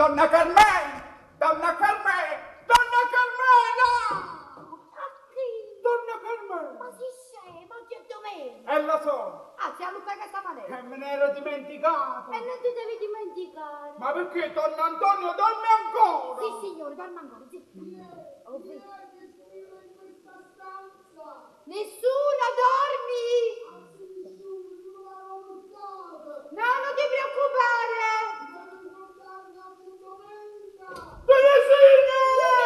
Donna Carmen! Donna Carmen! Donna Carmena! Donna Carmen! Ma si sei, ma che domenica? Lo so! Ah, sei a Luca che sta manera? Me ne ero dimenticato! E non ti devi dimenticare! Ma perché Don Antonio dorme ancora? Sì, signore, dorme ancora, sì. Oh, sì. Nessuno dormi! No, non ti preoccupare! Teresina!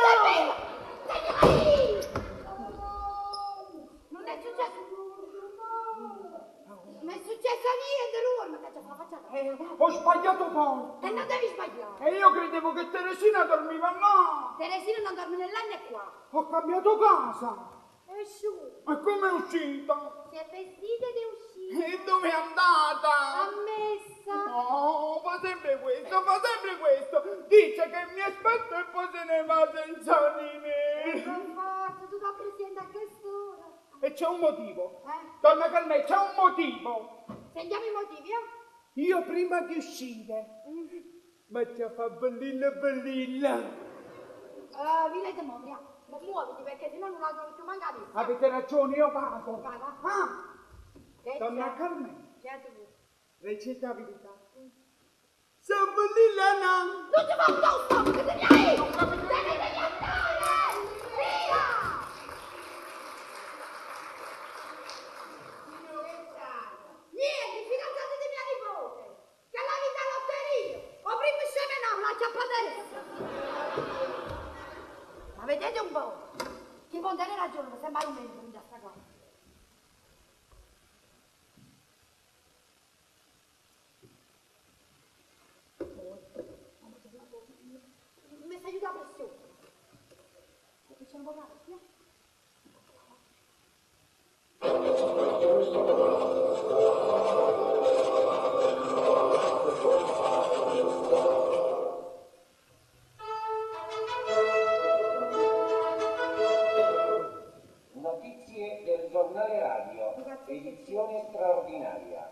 Non è successo! Non è successo niente, lui! Ma che c'è la facciata? Ho sbagliato porta! E non devi sbagliare! E io credevo che Teresina dormiva là! Teresina non dorme nell'anno e qua! Ho cambiato casa! È uscita! E come è uscita? Si è vestita ed è uscita! E dove è andata? A messa! No, fa sempre questo, fa sempre questo! Dice che mi aspetta e poi se ne va senza di me! Per forza, tu da presente a quest'ora! E c'è un motivo! Donna Carmen, c'è un motivo! Sentiamo i motivi, Io prima di uscire ma ci fa bellilla bellilla! Villa di Mombria, muoviti perché sennò non la più magari. Avete ragione, io vado! Va. Donna Carmen, Certo. recitabilità. Sono bellilla no! Non ti fa addosso, che te ne hai! Devi andare! Via! Niente, fidanzati di mia nipote! Che la vita lotteria! O prima sceme no, la ciappadessa! Ma vedete un po'? Chi può dare ragione, mi sembra un membro da sta cosa. Mi stai aiutando a pressione. C'è un po' di Notizie del giornale radio, edizione straordinaria.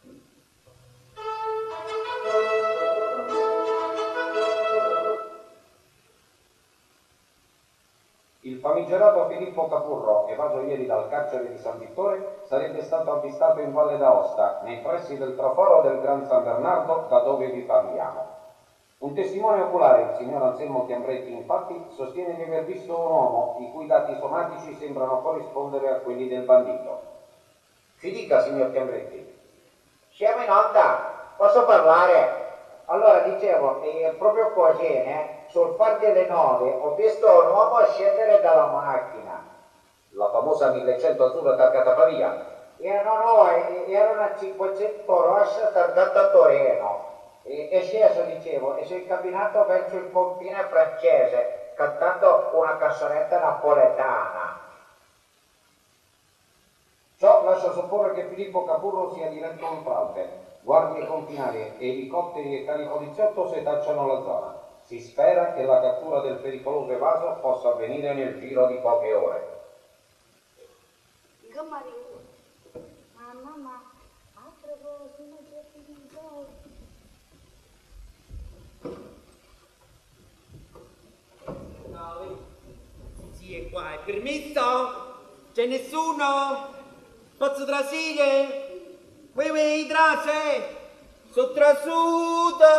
Il famigerato Filippo Capurro, evaso ieri dal carcere di San Vittore, sarebbe stato avvistato in Valle d'Aosta, nei pressi del traforo del Gran San Bernardo, da dove vi parliamo. Un testimone oculare, il signor Anselmo Chiambretti, infatti, sostiene di aver visto un uomo i cui dati somatici sembrano corrispondere a quelli del bandito. Si dica, signor Chiambretti. Siamo in onda, posso parlare? Allora dicevo, proprio così, sul far delle 9 ho visto un uomo scendere dalla macchina. La famosa 1100 azzurra targata Pavia. Era una 500 rossa targata Torino. È sceso, dicevo, e si è incamminato verso il confine francese, cantando una canzonetta napoletana. Ciò lascia supporre che Filippo Capurro sia diretto in fraude. Guardie confinarie, elicotteri e cani poliziotto setacciano la zona. Si spera che la cattura del pericoloso evaso possa avvenire nel giro di poche ore. Che Mario? Mamma, altre cose, non c'è più di Sì, è qua, è permesso? C'è nessuno? Posso trasire? Ui, trace! Sono trasuta!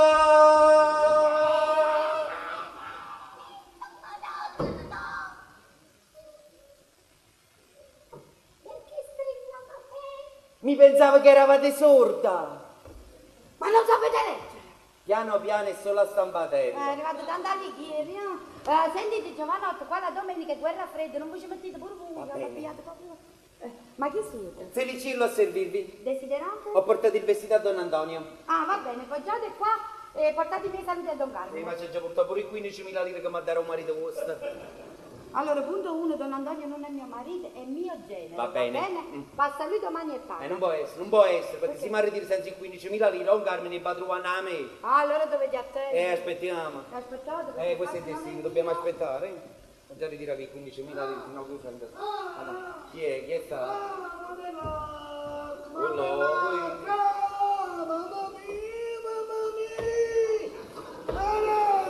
Mi pensavo che eravate sorda! Ma non sapete leggere? Piano piano è solo a stampatello. È arrivato tanto alleghieri, sentite Giovanotto, qua la domenica è guerra fredda, non vi ci mettete pure voi, Va bene. capite proprio. Ma chi siete? Felicillo a servirvi. Desiderante? Ho portato il vestito a Don Antonio. Ah, va bene, poggiate qua e portate i miei saluti a Don Carlo. Ma c'è già portato pure i 15.000 lire che mi ha dato un marito vostro. Allora, punto 1, Don Antonio non è mio marito, è mio genere. Va bene. Passa lui domani e paga. Non può essere, perché se mi ritiri senza i 15.000 lire, un Carmine va a trovare a me. Ah, allora dovete attendere. Aspettiamo. Aspettate. perché Questo è il passano destino, le dobbiamo mille. aspettare. Ho già ritirato i 15.000 lire fino a 200. Allora, chi è sta? Quello,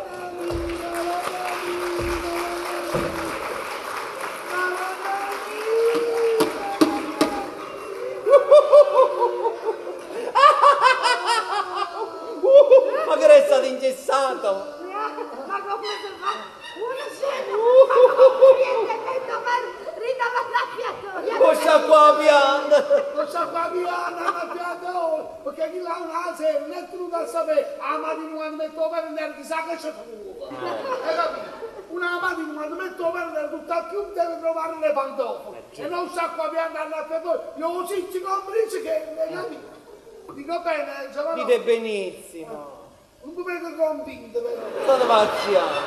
Ma come si fa? Una scena! Ma come ritornare a Cosa qua pianta? Non sa qua pianta, perché chi là una sera non è tenuto a sapere, la mattina quando metto per andare chissà che c'è tu. Hai capito? Una mattina quando metto per andare tutto a chiunque deve trovare le pantofole. E non sa qua pianta all'altro, io così ci complice che, hai capito? Dico bene, Giovanni. Dite benissimo. Non mi vedo convinto, però. State pazziando.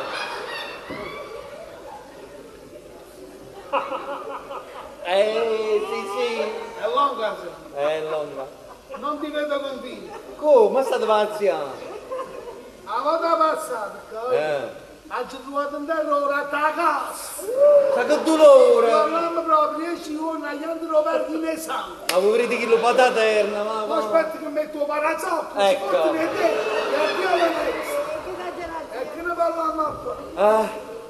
Sì. È lunga, È lunga. non ti vedo convinto. Come? State pazziando? La volta passata, ha trovato un terrore a casa. Sa che dolore! Parliamo proprio, esci io, non gli altri Roberti ne sanno. Ma voi vedete che lo pataterna, ma... Ma aspetta che metto il parazzotto, Ecco. si porta te, e a Dio le mezzo. E che ne parliamo qua?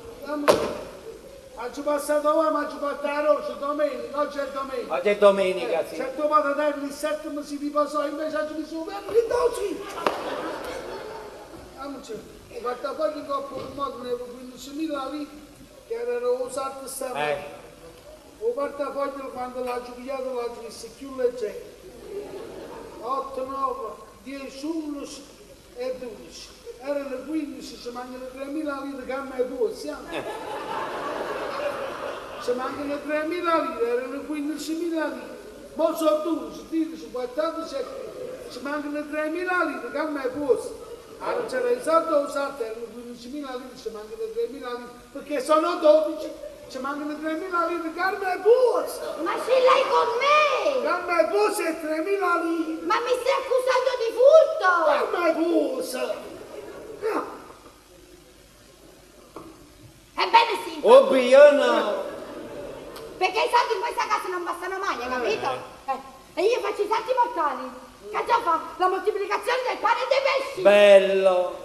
Oggi passato voi, ma ci porta oggi, domenica, oggi è domenica. Oggi è domenica, sì. Se tu pataterna il 7 si riposò, invece oggi mi sono venuto così. Il portafoglio in coppa un modo ne avevo 15.000 lì che erano usati stamattina. Il portafoglio quando l'ho pigliato l'ho visto più leggero. 8, 9, 10, 11 e 12. Erano 15, ci mancano 3.000 lire che a me due siamo. Ci mancano 3.000 lire, erano 15.000 lire. Ma sono 12, 13, 14 e 15. Ci mancano 3.000 lire che a me due. Allora c'era il soldo usato, erano 15.000 lire, ci mancano 3.000 lire, perché sono 12, ci mancano 3.000 lire, Carme Buzza! Ma ce l'hai con me! Carme Buzza e 3.000 lire! Ma mi stai accusando di furto! Carme Buzza! Ebbene sì! Oh, io no! Perché i soldi in questa casa non bastano mai, hai capito? E io faccio i salti mortali. Che già fa la moltiplicazione del pane e dei pesci. Bello!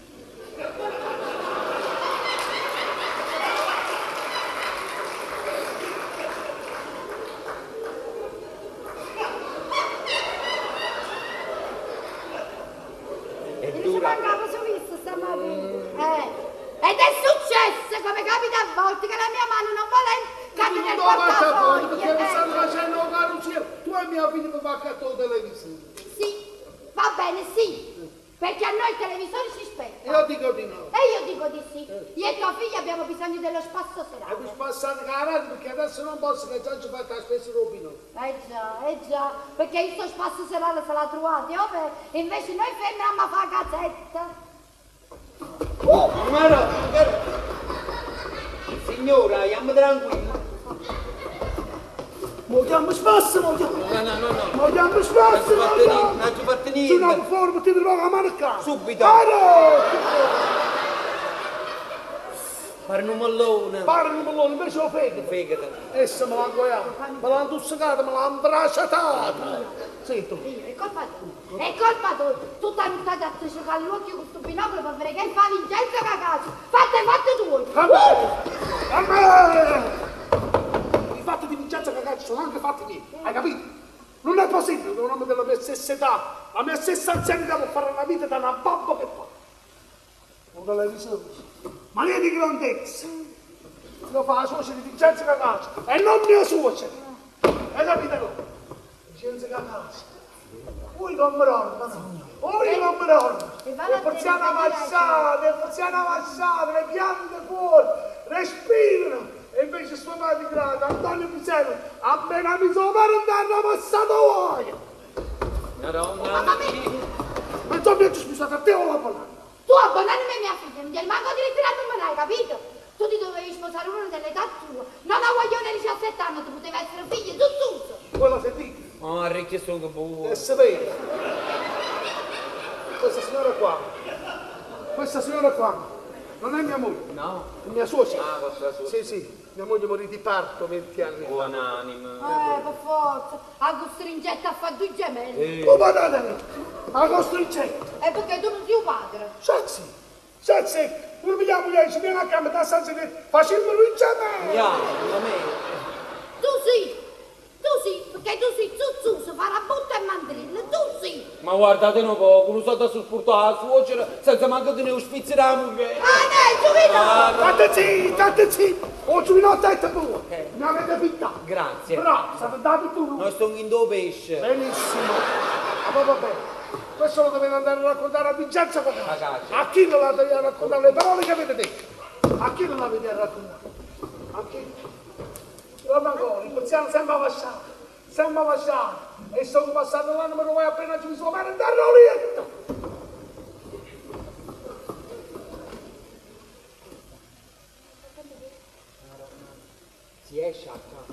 È E ci dura. mancava su visto stamattina. Ed è successo, come capita a volte, che la mia mano non volendo cade nel portafoglio. Perché mi stanno facendo un carrozzino, tu e mio figlio mi fa accanto la televisione. Sì, va bene, sì. Perché a noi i televisori ci spettano. Io dico di no. E io dico di sì. Io e tua figlia abbiamo bisogno dello spasso E serale. mi spassate la radio perché adesso non posso che già ci faccio la spesa Robino. già, perché il suo spasso serale se l'ha trovato, e invece noi fermiamo a fare gazzetta. Ma no, signora, andiamo tranquilli. Ma chiamo spasso, ma chiamo. No. Ma chiamo spasso, ma chiamo. Non ci fate Se non niente. forma ti trovo la mano a casa. Subito. Fare un mollone. Pare un ballone, invece lo fegato. Fegato. Essa me l'ha goiata, me l'ha intossicata, me l'ha imbracciatata. Sento. È colpa tua, è colpa tua. Tu ti hai buttato a giocare gli occhi con questo binocolo per vedere che fa Vincenzo Cacaccio. Fatti tuoi. A me! I fatti di Vincenzo Cacaccio sono anche fatti miei, hai capito? Non è possibile che un uomo della mia stessa età, la mia stessa anzianità può fare una vita da una babba che fa. Un televisore, mania di grandezza. Lo fa la suocera di Vincenzo Cacaccio e non mia suocera. Hai capito? No? Vincenzo Cacaccio. Voi non mi ricordano. Voi non mi ricordano. Le persiane ammassate, le piante fuori, respirano. E invece suo padre grande, Antonio Pisello, appena mi sono parentato, ha passato voi. Mamma mia, Ma tu mi hai scusato a te o la parola? tu abbonarmi mia figlia, non gli manco di ritirarmi me l'hai capito? Tu ti dovevi sposare uno dell'età tua. Non a guaglione di 17 anni, tu potevi essere figlio di tutto. Quello sentite? Oh, arricchio sono che buono. E sapete? Questa signora qua, non è mia moglie, No? è mia suocera. Ah, vostra suocera. Sì, mia moglie morì di parto 20 anni fa. Buonanima. Per forza, a costringetta a fare due gemelli. Oh, guardate, la costringente. E perché tu non sei un padre? Sazzi, non mi chiamo lei, ci viene a casa, da stanza che facciamo lui gemelli. Andiamo, da me. Tu sì, perché Che tu sei zuzzuso, farabutto e mandrillo, tu sì. Ma guardate un poco, non so da supportare la suocera senza manco di ne uspizzare la moglie. Ah, dai, subito! State zitti! Oh, giovinotta e tu! Mi avete pittato! Grazie. Bravo, state dati tu! Noi sto in due pesce. Benissimo! Ma va bene! Questo lo dovete andare a raccontare a Vincenzo Cacaccia. Cacaccia. A chi non l'avete a raccontare le parole che avete detto? A chi non l'avete a raccontare? A chi? Guarda ancora, il pensiamo sempre a lasciare. Sempre a lasciare. E sono passato l'anno, ma non vuoi appena ci sono male da Rolietto! Si esce a casa.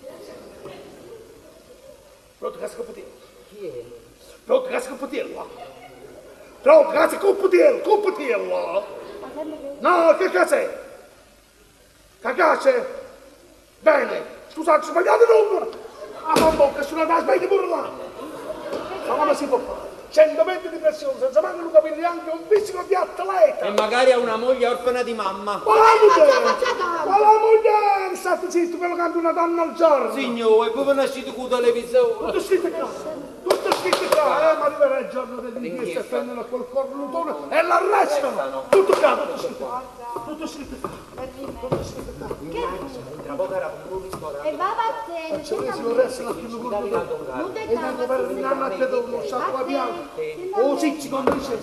Pronto, casca potere. Chi è? Pronto, casca potere. Pronto, casca potere. No, che caz'è? Cagace? Bene. Scusate, sbagliate il numero. Ah, ma bocca, sulla da sbagli pure là. Ma come si può fare? 100 metri di pressione, senza manco un capire neanche un fisico di atleta. E magari ha una moglie orfana di mamma. Quale moglie? State zitto, quello canta una donna al giorno. Signore, poi nascite con la televisione. Tutto scritto qua. Tutto scritto qua. Ma arriverà il giorno dell'inchiesta e prendono quel cornutone e l'arrestano. Tutto qua, tutto scritto qua. Tutto scritto qua. Tutto scritto qua. Tra poco era un ristorante. E va a te, Ci lo restano più lungo. non E tanto per il nanno a te dove non sa qua piano. Oh, sì, ci condice.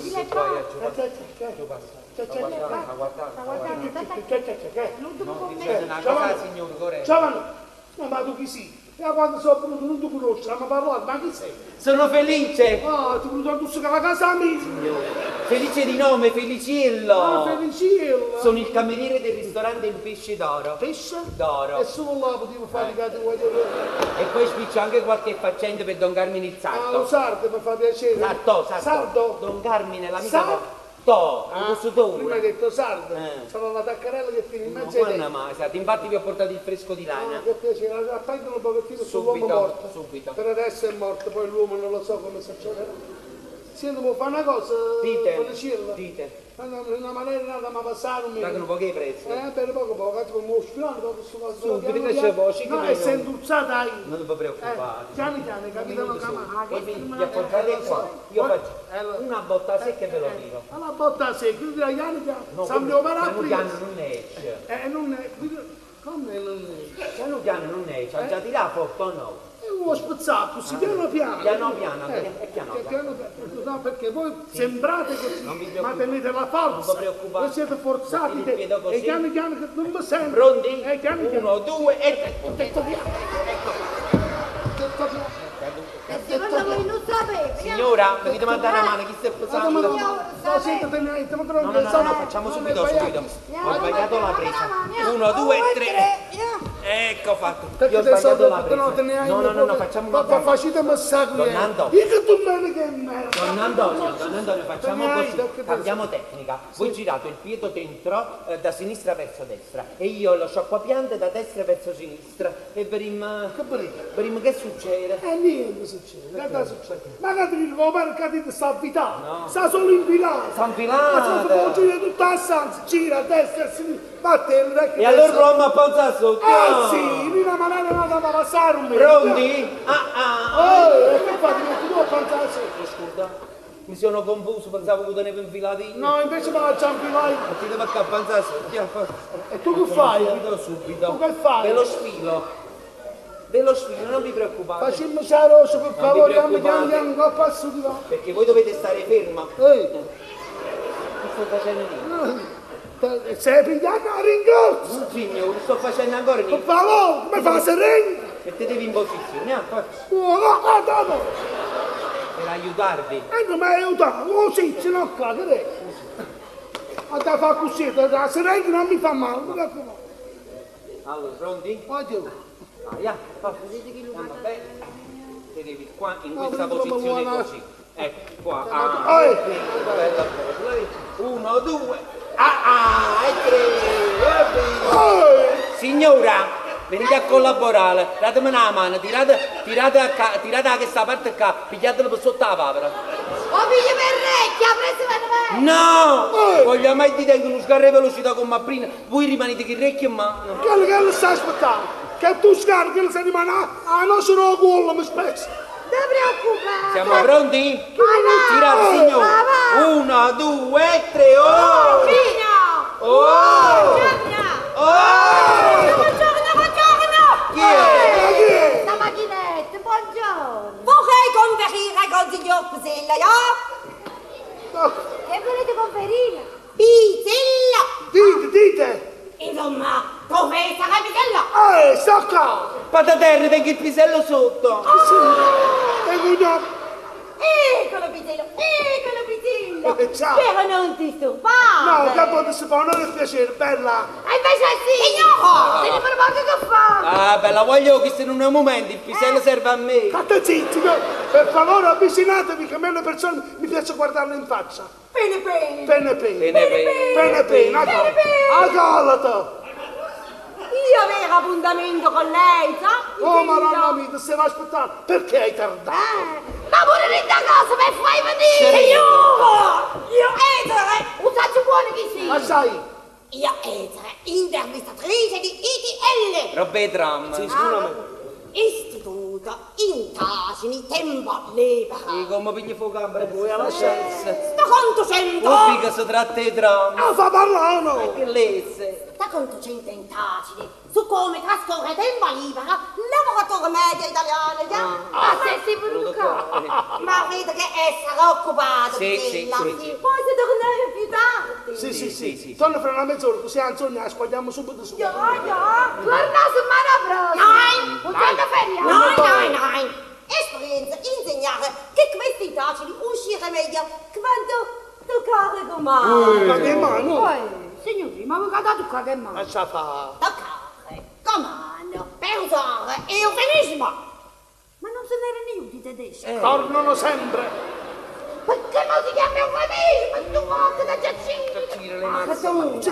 Giovane, ma tu chi sei? E quando sono venuto non ti conosci, ma parlato, ma chi sei? Sono felice. Ah, ti venuto a tussare la casa mia. Felice di nome, Feliciello. Ah, Feliciello. Sono il cameriere del ristorante Il Pesce d'Oro. Pesce? D'oro. E solo là potevo fare i catti vuoi. E poi spiccio anche qualche faccenda per Don Carmine il Ah, lo Sarto. sardo mi fa piacere. Sarto. Sardo? Don Carmine, l'amica Sardo? To, Ah, questo prima hai detto sardo. Sarà la taccarella che tieni in No, mezzo ai buona denti. mai, sapete, infatti vi ho portato il fresco di Ah, lana. che piacere, appendilo un pochettino sull'uomo Subito, morto. subito. Per adesso è morto, poi l'uomo non lo so come succederà. Senti, può fare una cosa, Feliciello? Dite, Una maniera nata ma passare un pagano pochi prezzi. per poco, come uno spinato, dopo questo cosa. Subito, invece voci che no, e vengono. sei indulzata ahí. Non vi preoccupate. Piani, capitano Camà. Poi vi appoggiate qua, io faccio una botta secca e ve lo tiro. Alla botta secca, quindi da piani, No, sempre operare piano prima. piano non ne esce. Non è, come non è? Piano piano non ne esce, ha già tirato forte o no? È uno spezzato, si piano piano. Piano piano, è piano piano. No, perché voi sembrate così, Non vi ma preoccupate. tenete la Non forza. vi preoccupate. Voi siete forzati Mettete il piede così. e piano piano che non mi sento. Pronti? Piano piano. 1, 2 e 3. Detto piano. Detto piano. E secondo voi non sapete? Signora, mi dite mandare una mano, chi si è Guarda, ma posato? no, sentite, ma No, facciamo subito. Ho sbagliato la presa. 1, 2 e 3. Ecco fatto. Io ho sbagliato la presa. No, facciamo una Ma facitemi sacco. Don Antonio. Dica tu bene che merda. Don Antonio, facciamo Dai, così, tocca te. cambiamo tecnica. Voi girate il piede dentro da sinistra verso destra e io lo sciacquapiante da destra verso sinistra e vedremo che succede. Niente succede, che succede? Ma che ti dico, perché ti sta avvitando? Sta solo infilato. Sta infilata. Ma se può girare tutta la stanza, gira a destra e a sinistra, batte E allora proviamo a pensare sotto. Ah sì, lì una maniera nata da passare un mese. Pronti? E che fate? Non ti devo pensare sotto. Scusa, mi sono confuso, pensavo che tenevo infilati. No, invece me la già infilai. Ma ti devo a pensare sotto. E tu che fai? Subito. Tu che fai? Ve lo sfilo, non vi preoccupate. Facciamo la rosa, per vi favore, preoccupate. andiamo qua passo di là. Perché voi dovete stare ferma. Ehi, Che sto facendo lì? stai pigliando la ringolza. Signore, sto facendo ancora Per niente. favore, come fa sereno? Mettetevi in posizione, No, per aiutarvi. non mi aiutato, così, se no qua, che è? Ma da fare così, da sereno non mi fa male, non mi fa Allora, pronti? male. Oddio. Aia, vabbè. Sedetevi qua in No, questa non trovo posizione buona. così. Ecco qua. Ehi. Bella cosa. 1, 2. E 3. Signora, venite a collaborare. Datemi una mano, tirate a questa parte qua, pigliatelo per sotto la papera. Oh, figlio per ha preso per me! No! Voglio mai ti tengo uno scarre velocità come prima, voi rimanete che recchio in mano. Che lo sta aspettando? che tu scarichi il rimane a non sono culo, mi spezzi. Non preoccupare. Siamo pronti? Vai, Tirate, signore. va. 1, 2, 3, oh! Fino. Oh! Oh! Buongiorno. Chi è? La macchinetta, buongiorno. Vorrei conferire con il signor Pisella, ja? Che volete conferire? Pisella! Dite. Insomma, professore Pisella! Sto qua. Pataterri, tengo il pisello sotto. E quindi... Eccolo Pisella, eccolo Pisella! Ciao. Però non disturbare! No, capo di Stefano, non è piacere, bella. E invece sì. Signora! Se ne prepara che fa? Ah, bella, voglio che se non è un momento, il pisello serve a me. State zitti, no? Per favore avvicinatevi che a me le persone mi piace guardarle in faccia. Bene, bene! Bene, bene. Bene, Bene, accolata. Io avevo appuntamento con lei, sa? Oh, madonna mia, ti stiamo aspettando. Perché hai tardato? Ma pure lì da casa mi fai venire. Signora! Io essere! Un saggio buono che sì. Ma sai, Io essere intervistatrice di ITL! Robe tram. Sì, Istituto Indagini Tempo Libero! come pigli fuoco a voi alla scienza. Sta conto cento! Non mica si tratta di tram. fa parlano. Che lesse. Sta conto cento indagini su come trascorre tempo libero lavoratore medio italiano, già? Ma se si produca. Ma vede che essere occupato, Sì, Pisella. sì, sì. Poi si tornare più tardi. Sì. Torna fra una mezz'ora, così Anzogna squagliamo subito su. Ja. Torna settimana prossima. Nein. Un giorno feria. Nein. Esperienza insegnare che queste indagini uscire meglio quando toccare con mano. Ma che mano? Poi, signori, ma voi cadate qua che mano? Lascia fa. Toccare con mano per usare eufemismo. Ma non se n'era niente tedesco. Tornano sempre. Perché non si chiama eufemismo? Tu volte da Giacinto. Non capisco,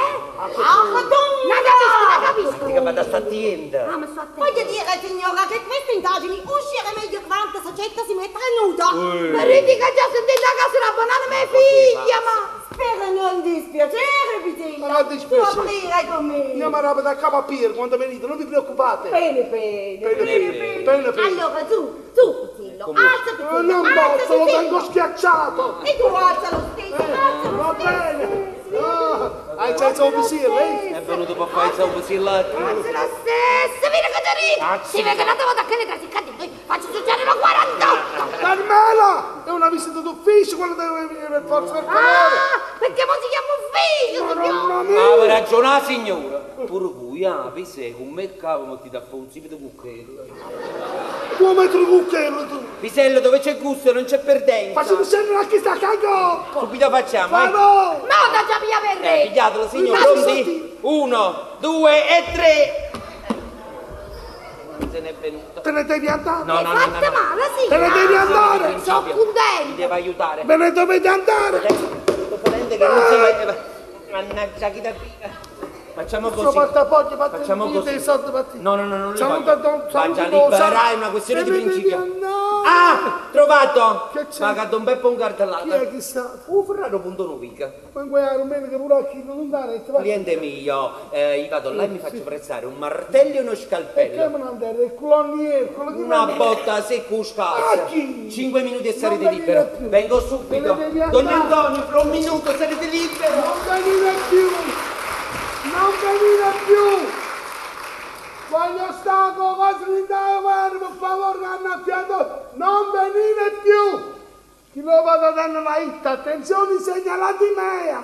Che vada sta attenta. Ah, ma sto attento. Voglio dire, signora, che queste indagini uscire meglio quando soggetta si mette nuda. Ma ridi che già sentite a casa la banana mia figlia, ma... Per non dispiacere, Pisella. Ma non dispiacere. Può aprire con me. Andiamo a roba da capo a Pier quando venite, non vi preoccupate. Bene. Bene. Allora, tu, Pisillo, alza Pisillo, Non alza posso, lo Pisillo. tengo schiacciato. E tu alza lo stesso, alza lo Va stesso. bene. Hai senza un visir, lei? È venuto per fare il così là. Anzi, lo stesso, vieni Caterina! Si vede che una volta che ne trasi cadendo, faccio succedere la 48! Carmela! È una visita d'ufficio, quella deve venire per forza per favore. Ah, perché non si chiama ufficio, signore? Madonna Aveva mia! ragione la signora. Pure voi, Pise, con me cavo metti da fare un zipido cucchiello. 2 metri di cucchiello tu. Pisello, dove c'è gusto non c'è perdenza. Facciamo sempre a chi sta cagò. Subito facciamo, Ma eh. no! No, da già via per re! Pigliatelo, signore, Ma pronti? 1, 2 e 3. Non se n'è venuto. Te ne devi andare. No. Fatta male, sì! Te ne devi andare. Sono Mi contenta! deve aiutare. Me ne dovete andare. Sto prendendo che non si va. Mannaggia, chi da qui. Facciamo Sono così. portapoggi, Facciamo così. dei soldi per te. No, non li Saluta voglio. Don- Faccia saluta liberare, è Don- una questione di Te ne devi principio. andare. Ah, trovato! Che c'è? Paga Don Beppo un cartellato. Chi è che sta? Ferraro punto Nuvica. Ma quella rumena che pure a chi non andare. Cliente mio, io vado là e mi faccio prestare un martello e uno Che scalpello. me ne andare? Il colonniere, quello che Una mi- botta secca A scalza. chi? 5 minuti e sarete Non libero. venire più. Vengo Te subito. ne devi Don andare. Antonio, fra un minuto sarete libero. Non venire più! Non venire più! Voglio stare con i vostri guerra, per favore, che hanno affiato! Non venire più! Chi lo vado a dare la itta? Attenzione, segnalati mea!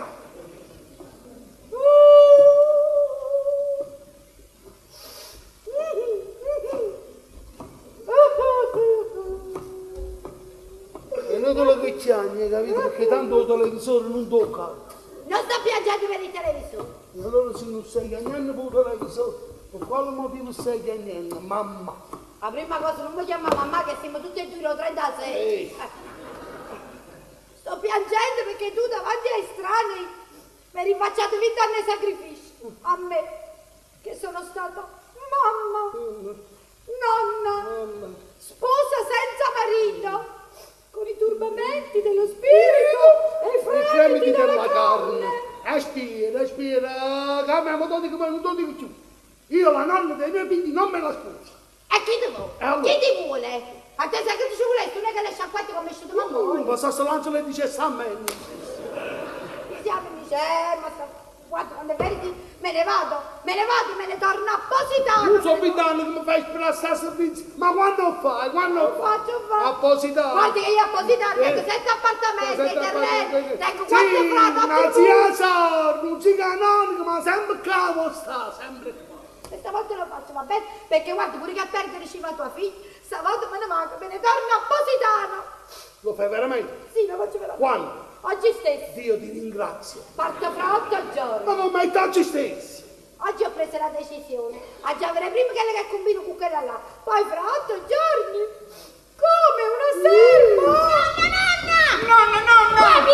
È inutile che ci anni, capito? Perché tanto il televisore non tocca. Non sto piangendo per il televisore! Allora se non stai chiamando per il televisore, per quale motivo stai chiamando? Mamma! La prima cosa, non mi chiama mamma che siamo tutti e due 36. Sto piangendo perché tu davanti ai strani mi rifacciate vita nei sacrifici. A me, che sono stata mamma, nonna, sposa senza marito, con i turbamenti dello spirito e i E fremiti della della carne! carne. Respira, cambiamo tutti come non tutti più! Io la nonna dei miei figli non me la sposo. E chi ti vuole? allora? Chi ti vuole? A te sai che ti ci vuole? Tu non è che le sciacquette come esce da noi. Ma se l'angelo le dice a me. Siamo mi dice, ma guarda, quando meriti, me ne vado, me ne torno appositano. Non so abitando che mi fai sperare sta servizio. Ma quando fai? Quando fai? Faccio. Appositano. Guarda che io appositano, tengo 7 appartamenti, terreni, tengo 4 Sì, frati, una zia sorda, un zio canonico, ma sempre cavo sta, sempre qua. Questa volta lo faccio, va bene? Perché guarda, pure che a perdere ci va tua figlia, stavolta me ne vado, me ne torno appositano. Lo fai veramente? Sì, lo faccio veramente. Quando? Oggi stesso. Dio ti ringrazio. Parto fra 8 giorni. Ma non mai oggi stesso. Oggi ho preso la decisione. A già avere prima che combino con quella là. Poi fra 8 giorni. Come una serva. Nonna! Papi!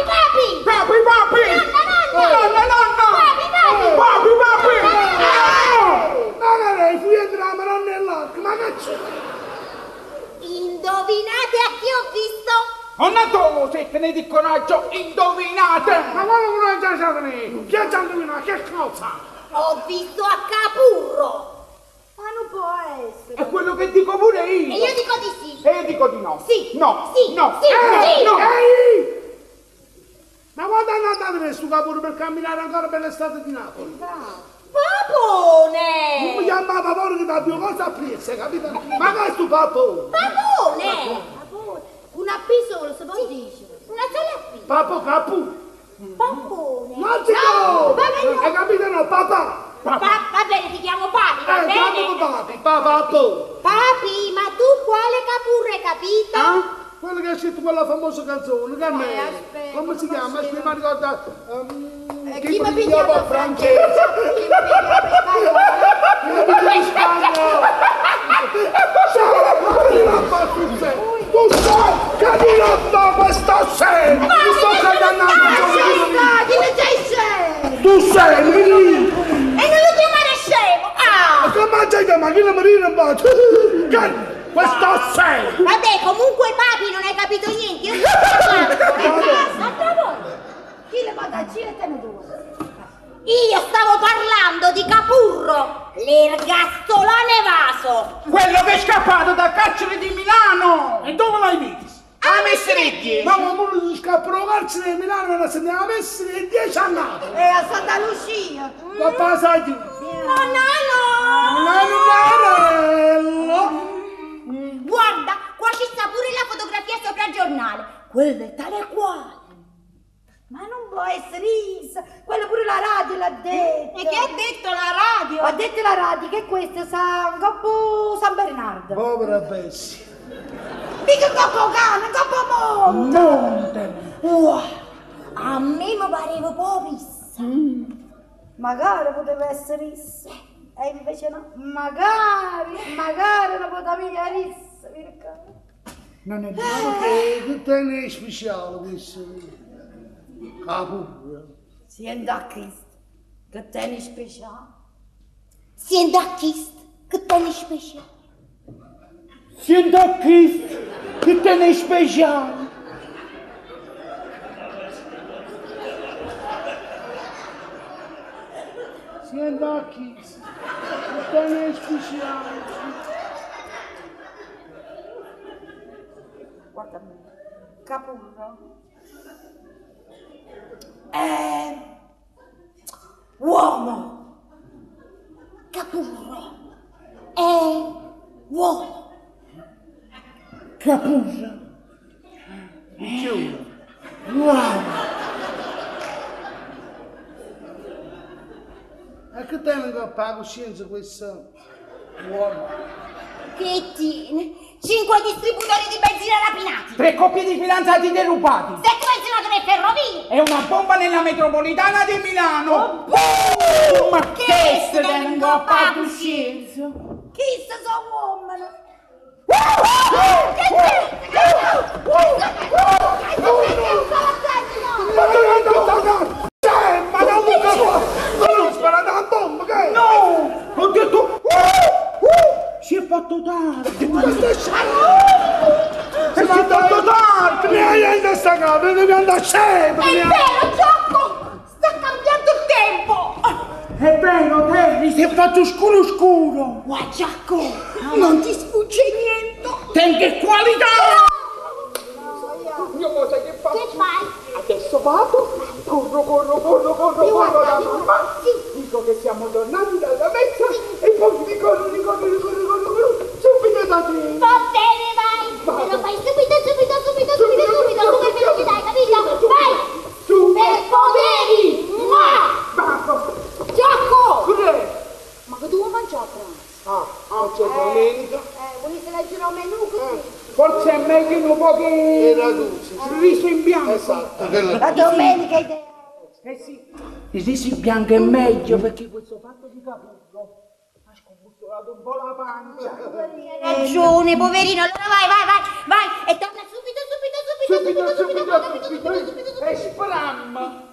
Ma lei fu entrare la maronna nell'arco, ma che c'è? Indovinate a chi ho visto? Onnato, se te ne dico coraggio, indovinate! Ma quando non è già stato lì? Chi è già indovinato? Che cosa? Ho visto a Capurro. Ma non può essere. È quello che dico pure io! E io dico di sì. E io dico di no! Sì. No! Sì. No! Sì. Sì. No! Ehi! Ma quando è andato a vedere sto Capurro per camminare ancora per l'estate di Napoli? Papone! Non mi chiamava Papone che da due cose a presa, capito? Ma che è sto Papone? Papone! Un P solo, se vuoi dire. Una sola P. Papo Capu! Papone. Non si può! va bene. Hai capito no? Papà! Va bene, ti chiamo Papi, va bene? Chiamalo Papi! Papato! Papi, ma tu quale Capurro hai capito? Quello che ha scritto quella famosa canzone, che non è? aspetta, Come si chiama? come si Mi ricorda... Chi mi pigliava francese? Chi mi pigliava in Spagna! Tu sai che mi lotta questa sera! Mi sto condannando! Chi mi dice? Tu sei lì! E non lo chiamare scemo! Ah! Che mangia ma chi la marina bacia? Questa sera! Vabbè, comunque Papi non hai capito niente, io sto parlando. Altra volta. Chi le va da giro e te ne due? Io stavo parlando di Capurro, l'ergastolone evaso. Quello che è scappato dal carcere di Milano! E dove l'hai visto? A Messerecchi! Ma uno si scappa a carcere di Milano e se ne ha messo in 10 anni! E a Santa Lucia. Papà sai tu? No. Guarda, qua ci sta pure la fotografia sopra il giornale. Quello è tale e quale. Ma non può essere Isa. Quello pure la radio l'ha detto. E chi ha detto la radio? Ha detto la radio che questo sa un coppo San Bernardo. Povera bestia! Mica un coppo cane, un coppo monte. Wow, a me mi pareva povissa. Magari poteva essere Isa. E invece no. Magari non poteva mica Isa. Non è vero che te ne è speciale questo. Capurro. Siendo a Cristo, che tenni speciale. Siendo a Chist, che te speciale. Siendo a Cristo, che te ne speciale! Siendo a Cristo, che te ne è speciale. Guarda me, Capurro. Uomo. Capurro è uomo. Capurro! Chiudo. E che te ne fa la coscienza questo uomo? Che tiene? 5 distributori di benzina rapinati. 3 coppie di fidanzati derubati! 7 menzionatori e ferrovie. E una bomba nella metropolitana di Milano! Ma che se ne ingoppa a coscienza! Chi sta so uomo? Ma non spara da bomba, che? No! Ho detto... si è fatto tardi! Questo è si è fatto tardi! Mi hai in sta casa, devi andare sempre! È vero, Giocco! Sta cambiando il tempo! È vero, Terry! mi si è fatto scuro scuro. Guacciacco, non ti sfugge niente. Che qualità! Io cosa che Che faccio? fai? Adesso vado, corro da mamma. Dico che siamo tornati dalla messa e poi ricorro, subito da te. Va bene, vai. Me lo fai subito, come velocità, capito? Vai. Superpoteri! Vado. Giacco! Cos'è? Ma che tu vuoi mangiare a pranzo? Oggi è domenica. Volete leggere un menù così? Forse è meglio un po' che il riso in bianco. Esatto. La domenica idea. Eh sì, il riso in bianco è meglio perché questo fatto di capello ha scombussolato un po' la pancia. Hai ragione, poverino. Allora vai. E torna subito. E spramma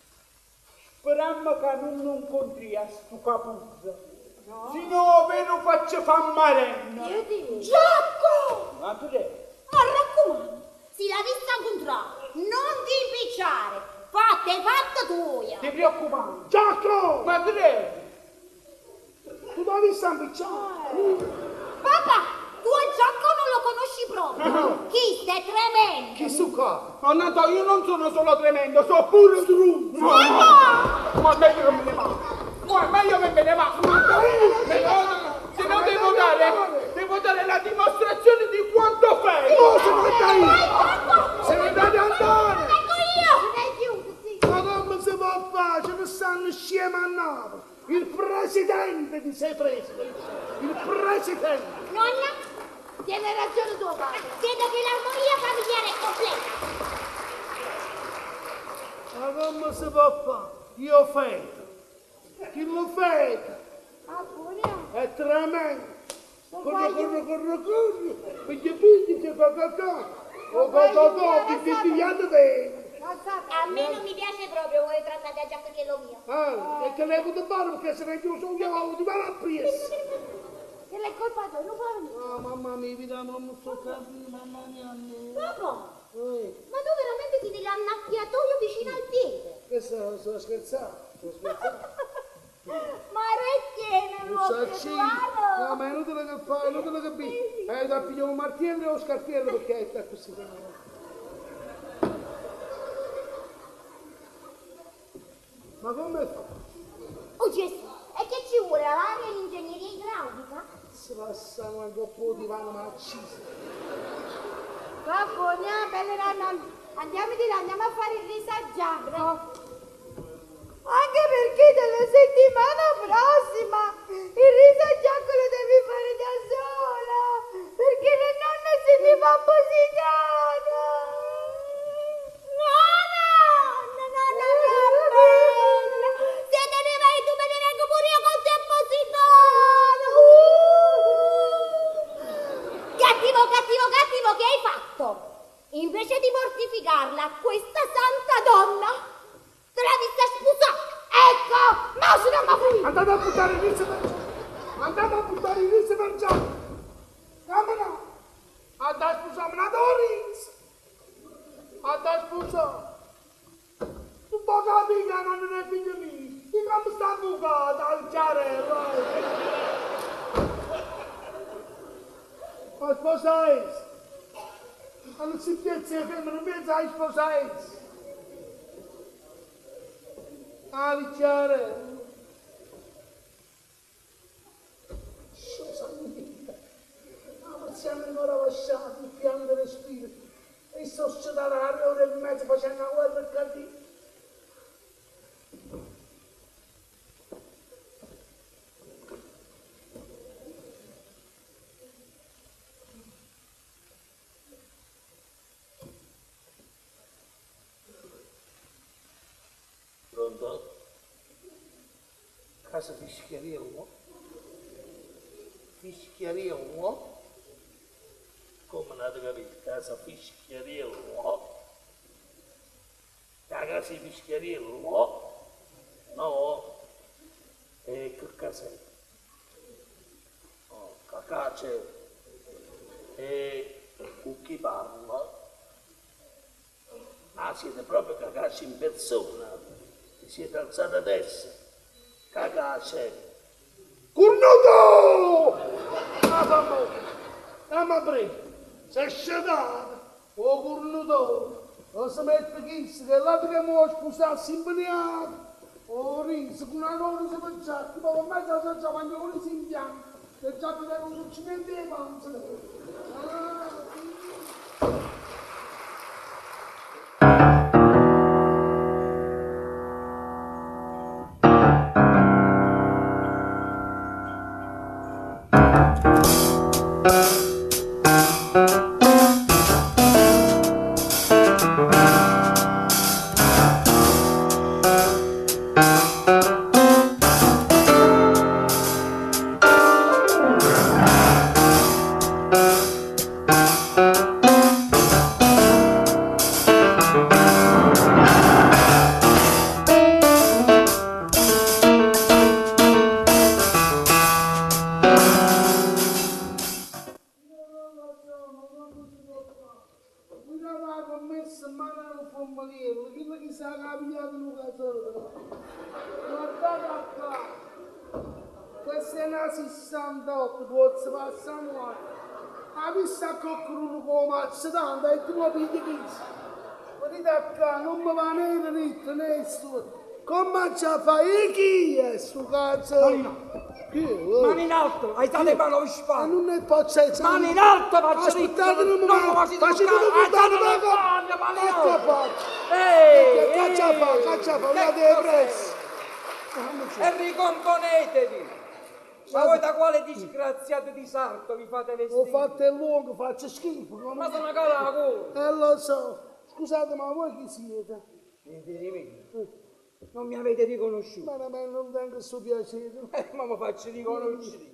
che non incontri a sto capuzzo. No. Se no ve lo faccio far marenna. Io dico. Giacco! Ma perché? Raccomando, se la vista incontrare, non ti impicciare. Fatta tua. Ti preoccupare. Giacco! Ma perché? Tu devi stampicciare. Papà, tu a Giacco non lo conosci proprio. Chi stai tremendo? Chi su qua? Oh Nato, io non sono solo tremendo, sono pure strunzo. Ma meglio che me ne va. Ma meglio che me ne va. Se no devo dare la dimostrazione di quanto fai. Se ne dai andare! Ecco io! Ma come si può fare? Ce ne stanno scemi a Napoli. Il presidente ti sei preso. Il presidente. Nonna, Tiene ragione tuo padre. vedo che l'armonia familiare è completa. Ma come si può fare? Io feto. Chi lo feta? Ah, pure? È tremendo. Corro. Pigli, ti fa cacà. Ti pigliate bene. A me non mi piace proprio voi trattate a Giacco che lo mio. E che lei potete fare perché se ne chiuso un chiamato di male a preso. Che l'hai colpato, non parlo. Ah, mamma mia, vita, non so capire, mamma mia. Papà, ma tu veramente ti devi l'annacchiatoio vicino al piede? Che sto scherzando? Ma rettiene, Non so sì. No, ma è inutile che fai, inutile che bi. Da pigliare un martello o un scarpiello perché è così. Ma come fa? Oh Gesù, e che ci vuole la laurea in ingegneria idraulica? Si passano anche un po' di vano ma accisi. Va buona, belle nonna. Andiamo di là, andiamo a fare il riso a Giacco. Anche perché dalla settimana prossima il riso a Giacco lo devi fare da sola. Perché la nonna se ne va positata. Se te ne vai tu me ne vengo pure io con te positano. Cattivo, che hai fatto? Invece di mortificarla, questa santa donna te la vista sposare. Ecco, ma se non mi fui. Andate a buttare il riso per già. Andate a buttare il riso per già. Camera. Andate a spusare una doris. Andate a spusare. Tu puoi capire che non è figlio mio. Di come sta bucata al ciarello. Ma sposai. Ma non si piazza le femmine, non pensa ai sposai. Ah, dicciare. Ma siamo ancora lasciati il piano delle spine. E sto scedario ore e mezzo facendo una guerra per capire. Pronto? Casa fischieria 1? Fischieria 1? Come non avete capito? Casa fischieria 1? La casa di fischieria 1? No? E che casa è? Oh, cacà c'è. E con chi parla? Ah, siete proprio cacaci in persona. Vi siete alzati adesso. Cacace. Cornuto! Ah, fammi! Dammi a prendere! Sei scedato! Oh, cornuto! Non si mette chissà che l'altro che mi sposarsi impegnato! Oh, riso, con una cosa si faccia, ma ormai già quando uno si impianta, che già ti dà un succedente di panza. Questa è una 68, pozzo passano a vista coccoruno come mazza tanto e tu mi pigli chissà. Vedete qua, non mi va né ritto né sto. Come ci fai? E chi è sto cazzo? Mani in alto, hai dato le mani allo spalle. Non è pazienza. Mani in alto, faccio aspettate, non mi va. Facete buttare la mani, mani in alto. Che faccio? Caccia fa, andate presso. E ricomponetevi. Ma voi da quale disgraziato di sarto vi fate vestire? Ho fatto il lungo, faccio schifo. Ma sono ancora la gola. Lo so. Scusate, ma voi chi siete? Niente di me. Non mi avete riconosciuto. Ma non tengo questo piacere. Ma mi faccio riconoscere.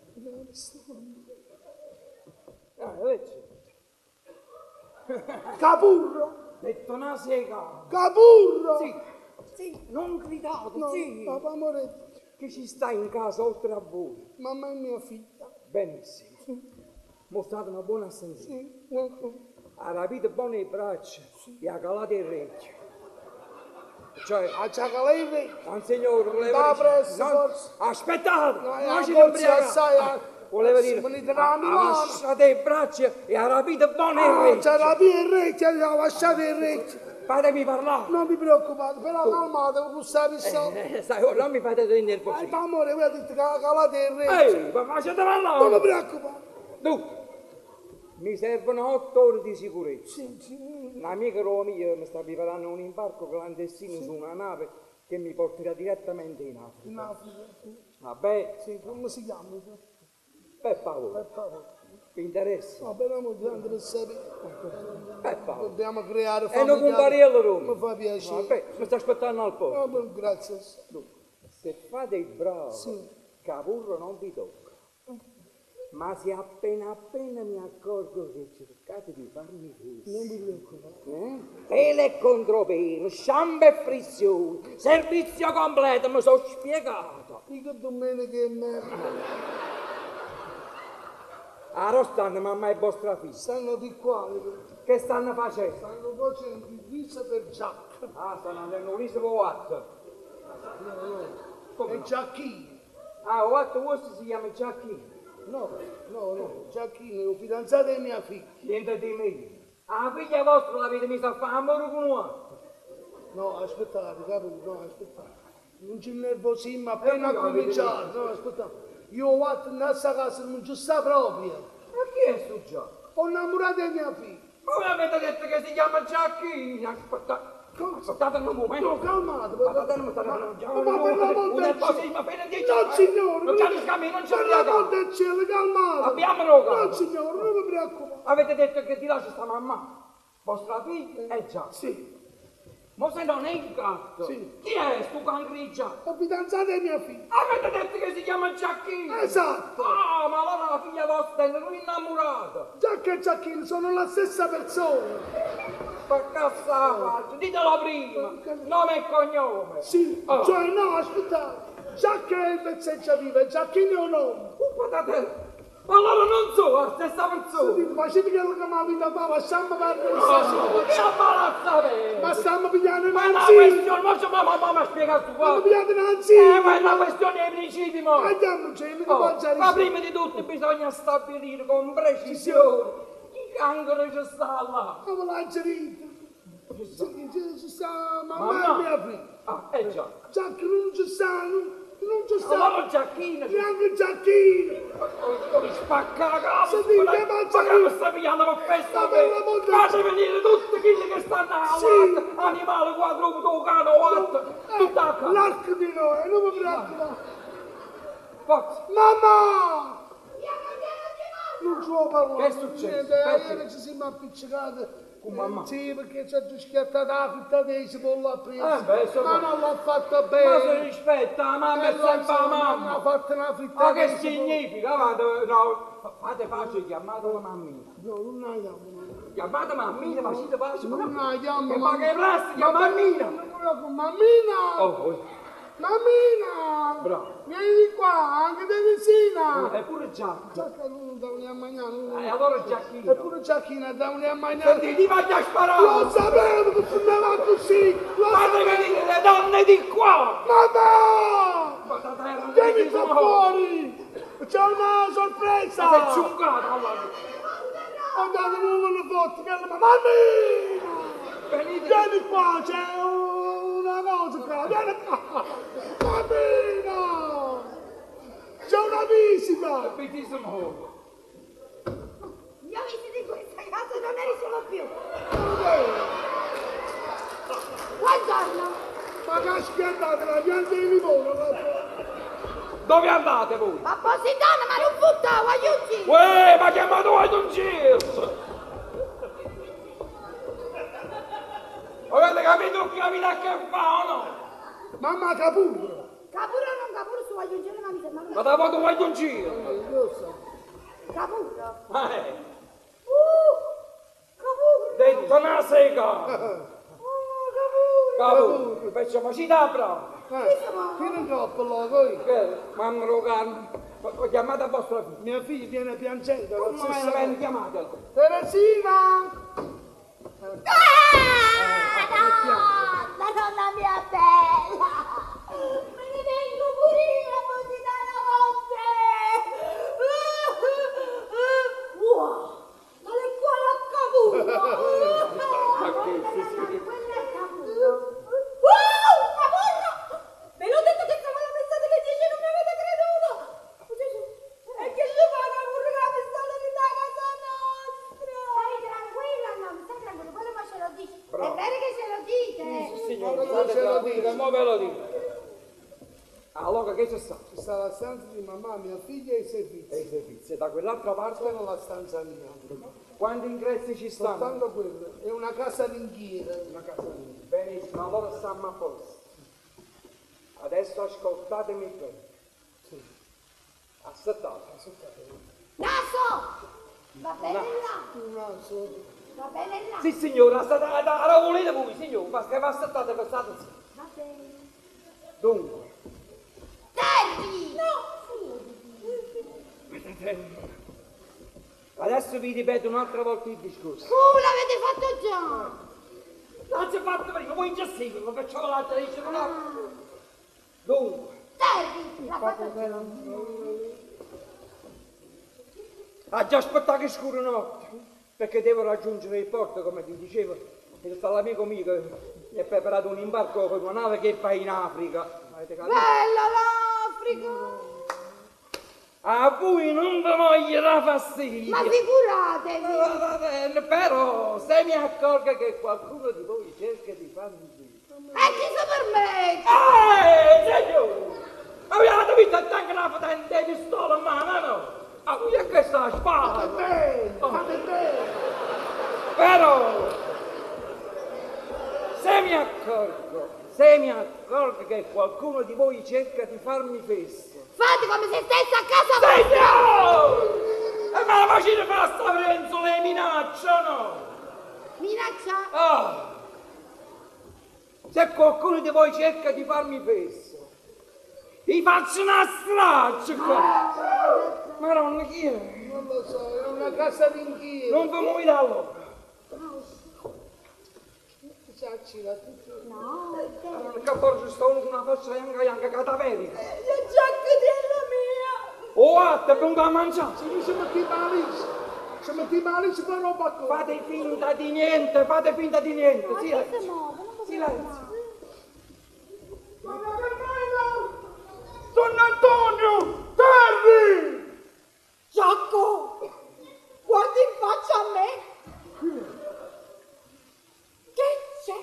Capurro! Detto una sega. Capurro! Sì, non gridate, No, sì. papà amore, Che ci sta in casa oltre a voi. mamma è mia figlia. Benissimo. Mostrate una buona assenza. Sì. Ha rapito bene le braccia e ha calato il orecchio. Cioè, A ciacaleve. un signore voleva Da dire... presso, non- forse. Aspettate! No, non ci forse ubriacate. assai, Voleva dire... venite da Ha Milano. lasciato le braccia e ha rapito bene il C'è orecchio. la mia orecchia, ha lasciato il orecchio. Fatemi parlare. Non vi preoccupate, però calmate, non sta pistola. Sai, ora non mi fate dei nervosi. Amore, voi avete calato il orecchio. Ehi, ma facete Non vi parlare. preoccupate. Dunque, mi servono 8 ore di sicurezza. Sì. L'amica mia mi sta preparando un imbarco clandestino su una nave che mi porterà direttamente in Africa. In Africa. Vabbè, Sì, come si chiama? per favore, Per favore. vi interessa? No, però non grande per sapere. Per favore. Dobbiamo creare E non compari a Roma. Mi fa piacere. Vabbè, mi sta aspettando al posto. Oh, beh, grazie. Dunque, se fate il bravo, Sì. Capurro non vi tocca. Ma se appena mi accorgo che cercate di farmi questo, Non vi preoccupate. pelo e contropelo, shampoo e frizioni, servizio completo, mi sono spiegato. Dico domenica e merda. A Rostano, mamma e vostra figlia, Stanno di qua. che stanno facendo? Stanno facendo il viso per Giacca. Ah, stanno andando un'isola Watt. E Giacchino. Ah, Watt vostro si chiama Giacchino. No. Giacchino è un fidanzato di mia figlia. Niente di me. Ah, figlia vostra l'avete messa a fare amore con un altro. No, aspettate, capito? No, aspettate. Non c'è nervosismo, appena voi cominciato. No, aspettate. Io ho fatto in questa casa, non ci sta proprio. Ma chi è sto Giacchino? Ho innamorato di mia figlia. Come avete detto che si chiama Giacchino? Aspettate un momento. No, calmate. Aspettate un momento. Ma per l'amor del cielo. Appena 10 No, signore. Non c'è scambi, non c'è Per l'amor del cielo, calmate. Abbiamo roga. No, signore, non vi preoccupate. Avete detto che ti lascia sta mamma? Vostra figlia? Già. Sì. Ma se non è il gatto? Sì. Chi è sto cangriccia? Ho fidanzato di mia figlia. Avete detto che si chiama Giacchino? Esatto. Ah, ma allora la figlia vostra è innamorata. Giacca e Giacchino sono la stessa persona. Per cazzo, ditelo prima. Nome e cognome. Sì, Oh. cioè no, aspettate. Giacca è il vezzeggia viva, Giacchino è un uomo. Guardate, Allora non so, la stessa persona. Ma c'è quello che mi ha vita tua, lasciamo perdere Che ammazza me! Ma stiamo pigliando Ma è una innanzi! questione, ma mi ha spiegato tu Stiamo qua. pigliando innanzi! Ma è una questione dei principi, mo. Andiamoci, mica faccia Ma risposta! prima di tutto bisogna stabilire con precisione chi cancro ci sta là. Ma la gerita! Ci sta mamma Mamma. e mia figlia! Ah, già. Già che non ci sta, non ci sta! Allora Giacchino, Neanche Giacchino! spacca la casa. Senti, che Ma mangia che mi sta pigliando per festa? Ma per l'amor di Dio. Fate venire tutti quelli che stanno Sì. là, animale, quadrupede, cane, quattro, tutta a casa. L'arco di noi, non mi preoccupare! Forza. Mamma! Non ci può parlare! Che è successo? Niente, Perché? ieri ci siamo appiccicati! Con mamma? Sì, perché ci ha schiattato la fitta di cipolla presa! beh, insomma. Ma non l'ha fatta Ma bene! se rispetta, la mamma è sempre la Ha mamma. fatto una frittata Ma che di cipolla. significa? No, fate pace, chiamate la mammina. No, non la chiamo! Chiamate mammina, ma siete pace. Non la chiamo! Ma che plastica, mammina! Mammina! Oh, Mammina! bravo. Vieni qua, anche da vicina! Eppure Giacchino. Giacca non davano a mangiare! Allora Giacchino. Eppure Giacchina davano a mangiare! Senti, ti vai a Lo sparare! sapevo che fumava così! Lo Fate sapevo! venire le donne di qua! Mamma! Guarda, terra, Vieni qua fuori! C'è una sorpresa! Ma sei ciungato allora! Andate una foto, che la mammina! Venite! Vieni qua, c'è una cosa qua, vieni qua! Mammina! C'è una visita! Bellissimo! Io visito in questa casa non ne risono più. Buongiorno. Ma che schiantate la pianta di limone! Dove andate voi? Ma Positano, ma non buttavo, aiuti. Uè, ma chiamato a Don Circe! Avete capito che avete a che fa o no? Mamma capuro! Capuro o non capuro su aggiungere ma mi sembra Ma da quando vuoi Don Circe? Lo so. capuro. Capuro. Detto una sega! Capuro. Capo, facciamo cita bravo! Fino troppo là, voi! Mamma Rogan, ho chiamato a vostra figlia. Mia figlia viene piangendo, la Ma me stessa l'avete cosa. chiamata? Teresina! La donna mia bella! Me ne vengo pure io a Positano con te! Wow! Tale quale a Capurro! Quella è Capurro! Wow! Capurro! Ve l'ho detto che stavo alla messa delle 10 e non mi avete creduto! E che ci fa Capurro che la pistola di da casa nostra? Stai tranquilla, no, stai tranquilla, quello ma ce lo dici. È vero che ce lo dite? Signore, Non ce lo dire, mo ve lo dico. Allora che c'è stato? Ci sta la stanza di mamma, mia figlia e i servizi. E i servizi, da quell'altra parte Sono la stanza mia. quanti ingressi ci stanno? Soltanto quello. È una casa ringhiera. Una casa mia. Benissimo, allora stiamo a posto. Adesso ascoltatemi bene. Aspettate. Naso! Va bene là. Un naso. Va bene là. Sì signora, la volete voi signore, ma che aspettate per stare zitto. Va bene. Dunque, Terri! adesso vi ripeto un'altra volta il discorso. L'avete fatto già. Non si è fatto prima, voi già seguono, lo facciamo l'altra dice no. Dunque, Terri! L'ha fatto già. ha già aspettato che scuro una notte, perché devo raggiungere il porto, come ti dicevo, e sta l'amico mio che mi ha preparato un imbarco per una nave che va in Africa. Avete capito? Bella l'Africa! A voi non vi voglierà fastidio. Ma figuratevi! Va bene, però se mi accorgo che qualcuno di voi cerca di farmi dire. E chi si permette? Signore! Abbiate visto il telegrafo di pistola in mano, no? A voi è questa la spada! Bene, fate bene. Però, se mi accorgo che qualcuno di voi cerca di farmi fesso. Fate come se stesse a casa vostra! Signore! Ma la facile fa sta penzola e minaccia, no? Minaccia? Ah! Se qualcuno di voi cerca di farmi fesso, Ti faccio una straccia qua! Maronna, chi è? Non lo so, è una casa d'inchiera. Non vi muovi da allora! No, Che porci sta uno con una faccia ianca cataverica! La giacchettella mia! Oh, te vengo a mangiare! Si metti malissimo. Se metti malissimo poi non batto. Fate finta di niente, fate finta di niente! ma che si Silenzio! muove? Non lo Silenzio! so. Don Antonio! Terry! Giacco! Guardi in faccia a me! Che c'è?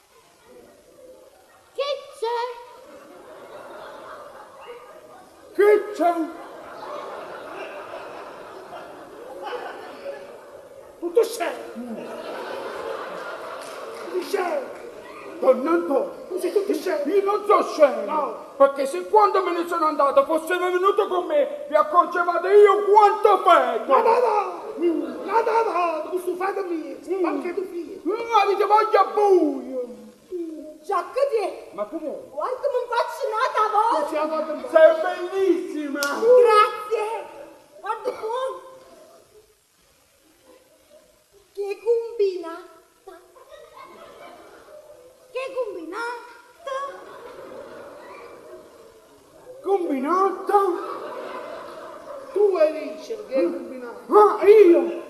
Che c'è? Che c'è? Tutto sei. Tutto sei. Don Antonio! Tu sei tutto sei. Io non so scemo! No. Perché se quando me ne sono andato fosse venuto con me, vi accorgevate io quanto feto! No, tu stufate mia. Anche tu figli. Avete voglia buio! Giacco di... Ma che è? Guarda mi faccio nata a voi! Siamo a Sei bellissima! Grazie! Guarda buono! Che combinata! Che combinata? Combinata? Tu hai vincere, che hai combinato. Ah, io?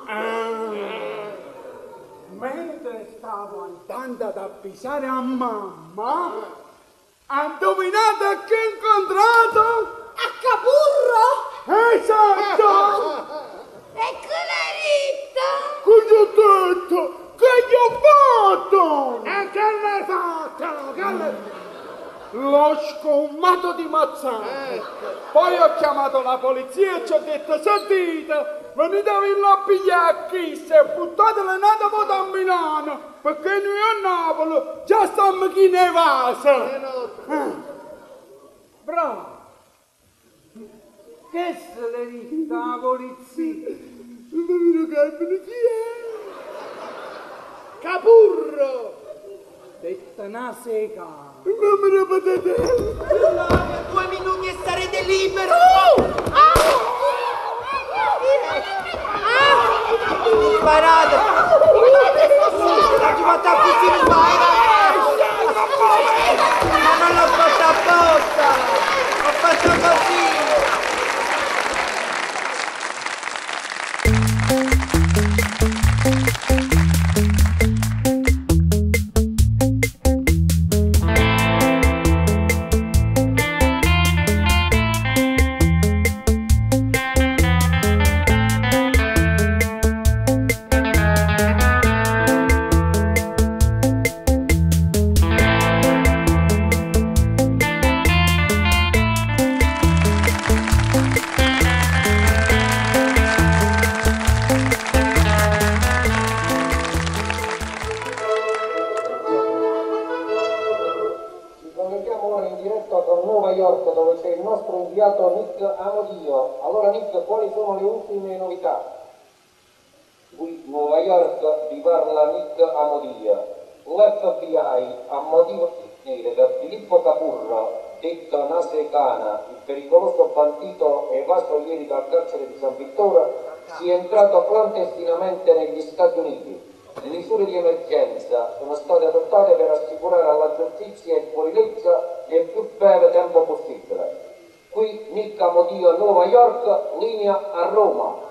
Mentre stavo andando ad avvisare a mamma, ha indovinato che ho incontrato? A capurro! Esatto! E che l'hai detta? Cosa ho detto? Che gli ho fatto? E che l'hai fatto? Che l'hai... L'ho scomato di mazzate. Poi ho chiamato la polizia e ci ho detto: sentite, venitevi là a pigliare chi se buttatele nata vota a Milano, perché noi a Napoli già stiamo chi ne vasa. Bravo. Che se le dite la polizia? Non mi capire chi è. Capurro! Detta una seca. Non me ne potete. 2 minuti e sarete liberi! Sparate! Ci fate acquisire sparate! Ma non l'ho fatto apposta! Ho fatto così! Nick Amodio. Allora Nick, quali sono le ultime novità? Qui Nuova York vi parla Nick Amodio. L'FBI a motivo di da Filippo Capurro, detto Nase Cana, il pericoloso bandito evaso ieri dal carcere di San Vittore, sia entrato clandestinamente negli Stati Uniti. Le misure di emergenza sono state adottate per assicurare alla giustizia il fuorilegge nel più breve tempo possibile. Qui Nick Amodio, Nuova York, linea a Roma.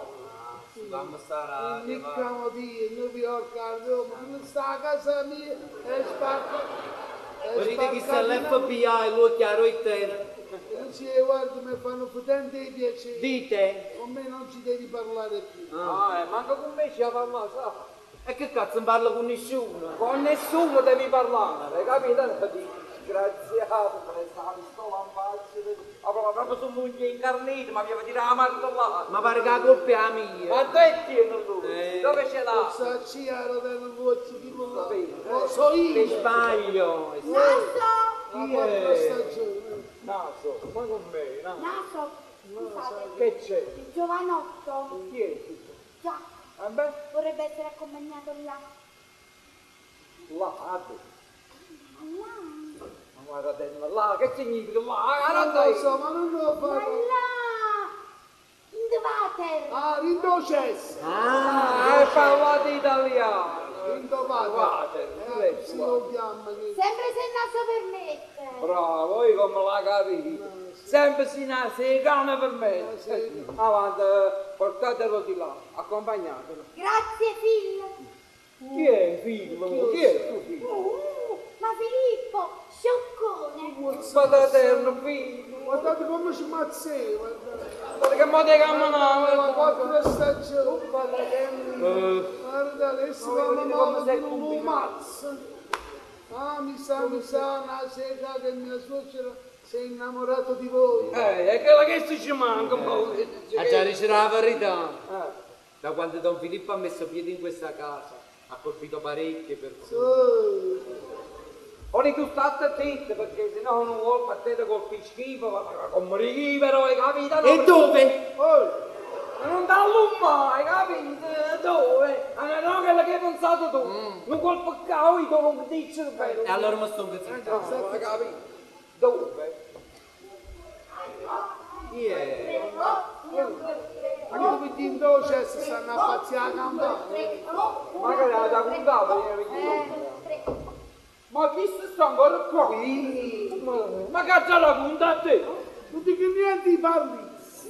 Nick Amodio, New York, a Roma, non sta a casa mia e spacca. Vedete chi sta l'FBI, lui è chiaro e te. Guarda, mi fanno potente piacere. Dite? Con me non ci devi parlare più. Manca con me ci ha parlato, sa? E che cazzo non parlo con nessuno? Con nessuno devi parlare, capito? Disgraziato, me ne stava pistola in faccia. Proprio su moglie incarnita, ma mi aveva tirato la martellata. Ma pare che la colpa è la mia. Ma te tieni lui? Dove ce l'ha? Sta chiaro che non vuoi tipo là. Lo so io. Che sbaglio. La quarta stagione. Naso, ma con me, no? Naso, scusate, Che c'è? il giovanotto, Chi è? già, Vabbè, vorrebbe essere accompagnato là. là, a te. Là. Ma Guarda, là, che significa? Non lo so, ma non lo Ma fa. là, in the water. Ah, rindoces. Hai parlato italiano. Rindovater. Si lo chiama. Sempre se il naso permette. Bravo, io come la capito. Sempre si nasce, il cane per me. Avanti, portatelo di là, accompagnatelo. Grazie, Phil. Chi è figlio? Chi è tuo figlio? Ma Filippo, scioccone. Fratello, figlio. Guardate come ci mazzei, Guarda che mo te camminavo. quattro stagioni. Guarda, adesso la mamma non lo mazza. Ah, mi sa, una sera che mia suocera si è innamorato di voi. È quella che ci manca un po'. Ha già ricevuto la verità. Da quando Don Filippo ha messo piede in questa casa, ha colpito parecchie persone. Ora tu state zitta perché sennò non vuol partire col schifo, ma come rivero, hai capito? E dove? Non dall'umma, hai capito? Dove? No, quello che hai pensato tu. Non vuol peccare, io non dici bene. E allora mi sto zitto. Hai capito? Dove? Chi è? Ma che mi indoces stanno a pazziare a campana? Magari la da contava, ma chi si sta ancora qua? Ma che c'è la punta a te? Non dico niente di parli.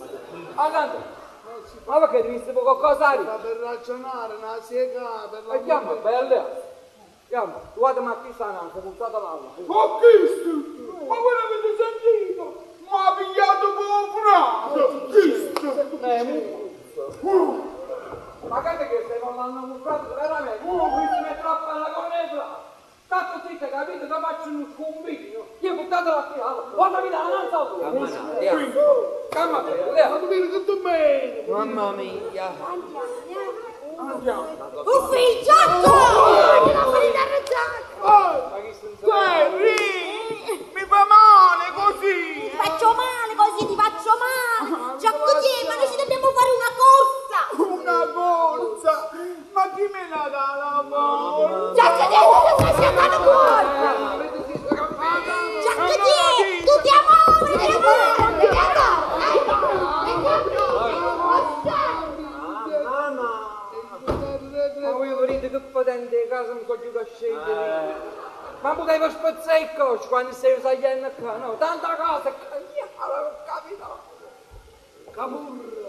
Ma perché devi sapere qualcosa? Per ragionare, una sega, per la Chiama, belle. Chiama, guarda ma chi sta andando, buttata l'alma. Ma Cristo! Ma voi l'avete sentito? Ma ha pigliato poverato! Cristo! Ma che se non l'hanno buttato veramente? Questi mi troppo alla cornetta. State zitta, capito? Che faccio uno scombino. Io buttato la fiala. Guardami da, non so. Calma, Ma tu vieni tutto bene. Mamma mia. Andiamo! Uffi il giacco! Che la farina arrotata! Terry! Mi fa male così! Ti faccio male così, ti faccio male. Giacco ma noi ci dobbiamo fare una corsa. Una corsa! Ma chi me la dà la corsa? Giacco non stai andando fuori! Giacco tu ti amori, ti amori! Ma voi volete che potente casa non so più che scegliere. Ma potevo spezzare il coach quando stai usando qua, no? Tanta cosa, io non capito. Capurro.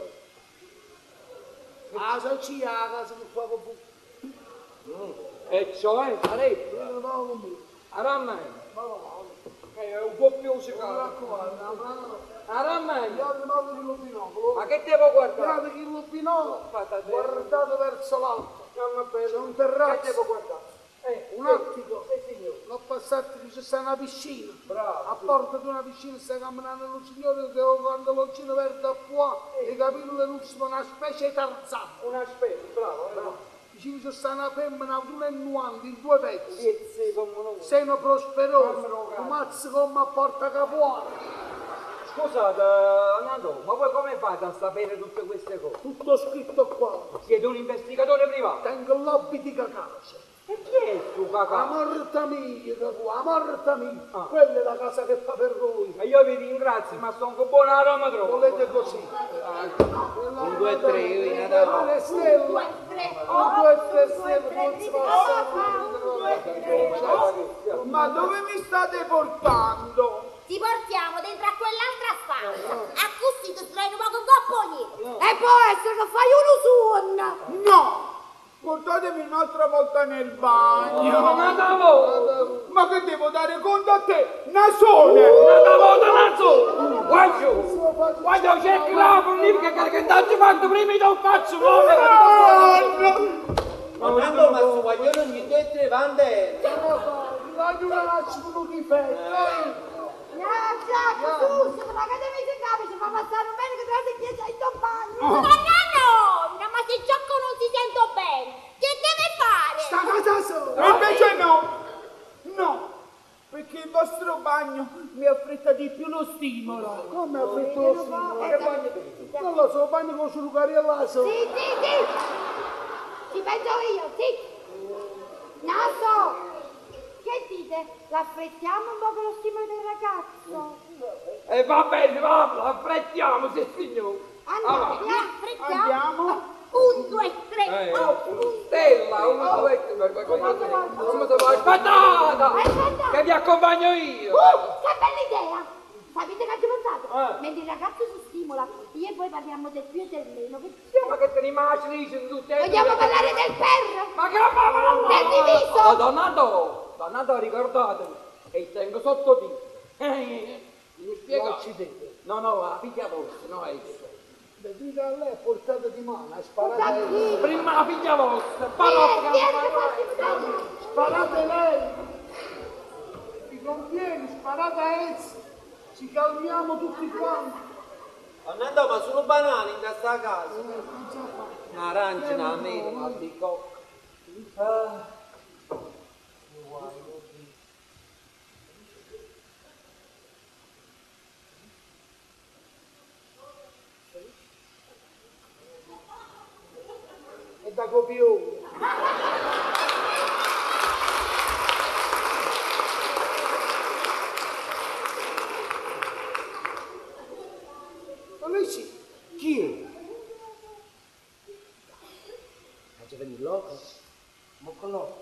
Ah, so ci la casa che fa con E cioè, sarebbe. Aramai. È un po' più sicuro. Aramai. Ma che devo guardare? Guardate che il binocolo, guardate verso l'alto. C'è un terrazzo. Che devo guardare? Un attico. L'ho passato che c'è sta una piscina. Bravo. A porta di una piscina sta camminando un signore che quando lo cino verde a qua i capelli le luccano una specie di tarzano. Una specie, bravo. Vicino c'è sta una femmina ad 1,90 in due pezzi. Sì, come non. Seno prosperoso, un mazzo come a porta capuana. Scusate, Nando, ma voi come fate a sapere tutte queste cose? Tutto scritto qua. Siete un investigatore privato? Tengo il lobby di cacace. E chi è tu, La cacà? morta mia, la morta mia. Quella è la casa che fa per lui. E io vi ringrazio, ma sono con buona aroma troppo. Volete così? Un 2 3 io in Natale. Le stelle. Un 2 3 stelle, forse Ma dove mi state portando? Ti portiamo dentro a quell'altra stanza. A così ti stai un po' copponi. E può essere che fai uno suon! No! Portatemi un'altra volta nel bagno! Ma che devo dare conto a te, nasone! Guarda, c'è il clavo lì che tanto fatto prima non faccio muovere! Ma Nando, ma sto guaglione ogni 2 3 vande. Voglio una lascio di fetta. Giacco, su, ma che devi si capisce, fa passare bene che tra te chiede in bagno! No, ma se Giacco non si sente bene, che deve fare? Sta casa sola. E invece no, perché il vostro bagno mi affretta di più lo stimolo. Come ha fatto lo stimolo? Non lo so, bagno con su Lucariella so. Sì! Ci penso io, sì! Naso! Che dite? dite? L'affrettiamo un po' con lo stimolo del ragazzo? E va bene, va, affrettiamo, se signore. Andiamo. Un, due, tre. Stella, uno, due, tre. Come si fa? Patata! Che vi accompagno io. Che bella idea! Sapete che abbiamo pensato? Mentre il ragazzo si stimola, io e poi parliamo del più e del meno. Ma che te ne immagini in tutte? Vogliamo parlare del perro? Ma che mamma! Del diviso? Donato, ricordatevi, e tengo sotto di. Mi spiega? No, la figlia vostra, no, esso. Le dite a lei, portate di mano, sparate a lei. Prima la figlia vostra, Sparate lei. Vi conviene, sparate a essa. Ci calmiamo tutti quanti. Fernando, ma sono banane in questa casa? Un'arancia, una mela, una bicocca. È da copione. Ma lei sì. Chi è? Faccia venire loco? Mocco loco.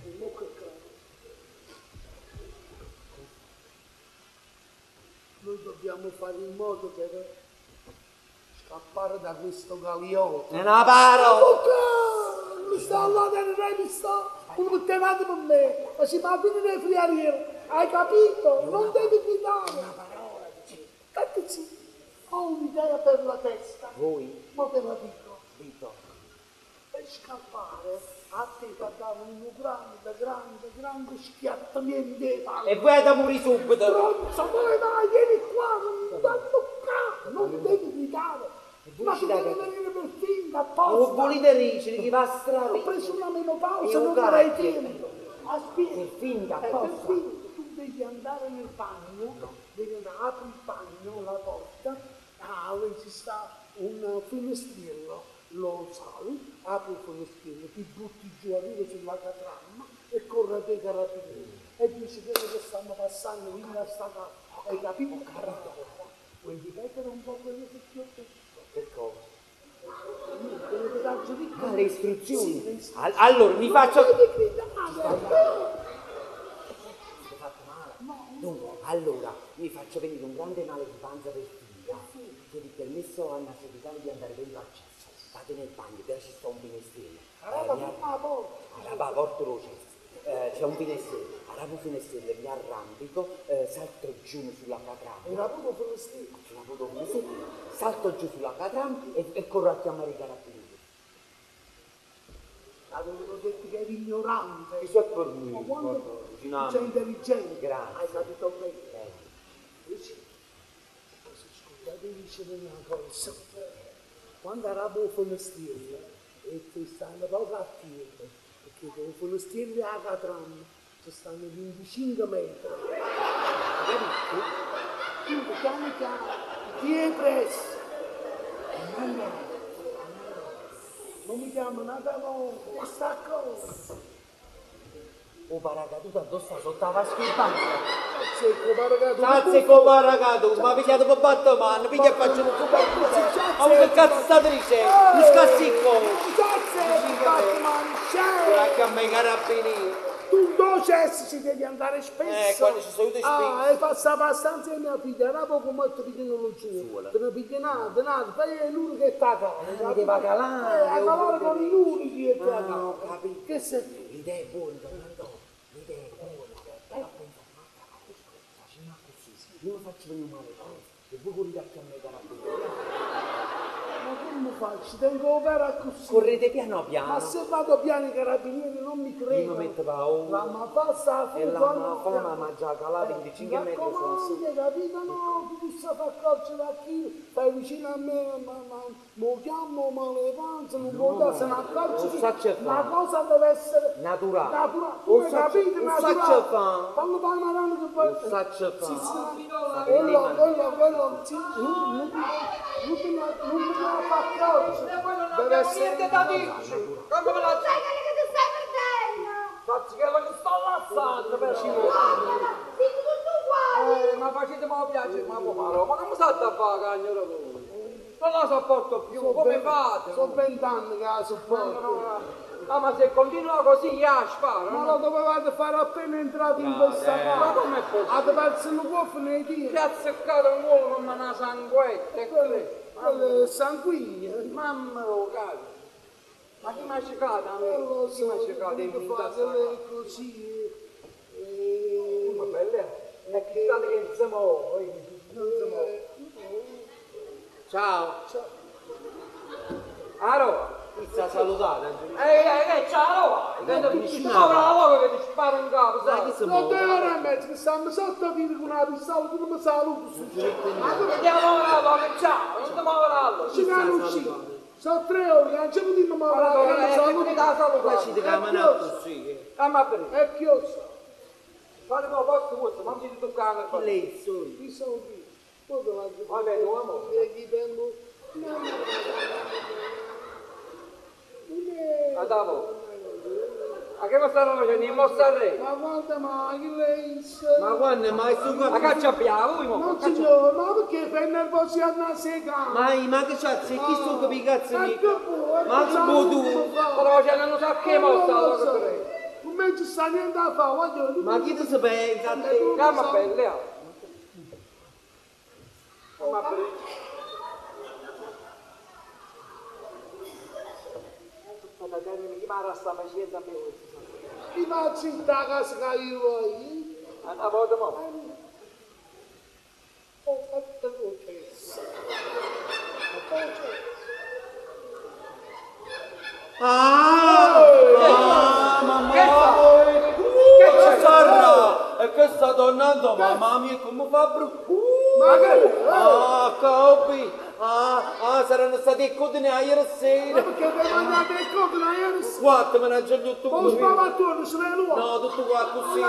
Noi dobbiamo fare in modo che scappare da questo galiotto. È una paro! Mi sta là nel re, mi sta un buttinato per me, ma si va finire il friariere, hai capito? Non devi guidare. Una parola, stai zitto. Ho un'idea per la testa. Voi? Ma te la dico. Dito. Per scappare, a te ti dare un grande schiattamento di palle. E voi da morire subito! Pronto, dove vai? Vieni qua, non mi dai toccare, non devi guidare. Ma tu devi venire per finta, apposta. Non volete ricere, chi va a strada? Ho preso una menopausa, Io non guardo. avrei tempo. Aspetta. Per finta, Per apposta. finta, tu devi andare nel bagno, devi andare, apri il bagno, la porta, lì ci sta un finestrino, lo sali, apri il finestrino, ti butti giù a riva sulla catramma e corre dei carabinieri. E dici quello che stanno passando in questa casa. Hai capito? Vuoi ripetere un po' quello che ti ho detto? Che cosa? Quello che t'ha giudicato? Le istruzioni? Sì, le istruzioni. Allora mi faccio... Non devi gridare. Ti ho fatto male? Dunque, allora mi faccio venire un grande mal di panza per figlia. Chiedi permesso a una segretaria di andare dentro al cesso. Vado nel bagno, però ci sta un finestrino. Allora, porto lo cesso. C'è un finestrino. Allora, un finestrino, mi arrampico, salto giù sulla catramma. Era proprio finestrino. Salto giù sulla catramma e corro a chiamare i carabinieri. Avevano detto che eri ignorante. Che so per me? Ma quando Ginano. sei intelligente, Grazie. hai capito bene. Devi dicere una cosa. Quando eravamo a finestrino e ti stanno proprio a chiedere, perché con i finestrino a catramma ci stanno 25 metri. Capito? Quindi piano piano, ti è presso. Non mi chiamo nada no, questa cosa. Oh, paracadute addosso sotto la vasca in bagno. Secco paragato. Grazie come paracadute, ma pigliate per battomano, piglia e faccio un super. Ma che cazzo state dicendo? Mi scassicco! Grazie, Batman, Anche a me i carabinieri. tu docessi ci devi andare spesso. Quando ci sono io ti spiego. E passava abbastanza di mia figlia, era poco molto pigliano lo giù. Te ne piglia nada, poi è l'unico che sta a Mi deve calare. a calare con gli unici che ti Ah, ho capito. Che sei? L'idea è buona, Fernando. L'idea è buona. Però pensa un'altra cosa. Facciamo così. Io non faccio venire male cose. E voi correte a chiamare i carabinieri. Ma come faccio? Tengo vera così. Correte piano Ma piano. se vado piano i carabinieri non mi Io credono. mi metto paura. La ma passa E la fama ma già calata 25 metri sono su. hai capito? No, tu ti stai accorgere da chi? Stai vicino a me, ma lo chiamo malevanza, non può dare, se ne accorge Non faccia che la fare. cosa deve essere Naturale. Tu Non hai faccia- capito? non Naturale. faccia fare. Quando fai una rana che poi... Non faccia fare. Quello, sì, non mi fa accorgere. E poi non Deve abbiamo essere niente da dirci. Come me la Sai che ti stai perdendo? Faccio quello che sto ammazzando per Siete tutti uguali! ma facetemi piacere, ma come state a fare cagnolo voi? Non la sopporto più, come fate? Sono 20 anni che la sopporto. Ma se continua così, sparo. Ma lo dovevate fare appena entrati in questa Ma casa. come è possibile? Avete perso il cuoio nei piedi. Che ha seccato un uomo come una sanguetta, e Quello è sanguigno. mamma lo cazzo. Ma chi mi ha cercato a me? Lo Chi mi ha so, cercato in dovete punta fare così. Ma bella, è che state che si muove. Ciao. Aro. Mi sta salutando. Ciao. Ti muove la loca che ti sparo in capo, sai? Non devo remettere, che stanno sotto a dire con una pistola, tu non mi saluti. Ma tu che ti muove la loca, ciao, non ti muove la loca. Ci vanno usciti. Sono 3 ore, non c'è potuto muovere la Allora, loca, ti dà salutare. Lasciate che la mano così. Ma bene. è chiosa. Fate un posto questo, ma mi ti toccare. Lei sono. Chi sono qui? Poi davanti. Vabbè, tu amo. E chi tengo? Andavo. A che mi stanno facendo? In mostrare? Ma guarda, ma che lei Ma quando mai sto Ma qua? che abbiamo? Voi mo? non signore, ma perché fai nervosi a una sega? Ma che c'ha? Se chi sto capi cazzo Ma mi... che vuoi? Ma che vuoi tu? Sto facendo non so che mossa la loca per lei. Non ci sta niente da fare, voglio. Ma chi ti si pensa a te? Ma belle. Ma belle. Chi mi arrasta la scienza a me questo? Chi va a città casa che io vuoi? Una volta mo. Ho fatto voce. Mamma! Che c'è? Sarà! E che sta tornando, mamma mia, come fa brutto? Ma che? Copi! Saranno stati i codini ieri sera! Perché devo andare a incontro ieri sera? Guarda, me ne già tutto Ho qui! spavato, se ne lo No, tutto qua così!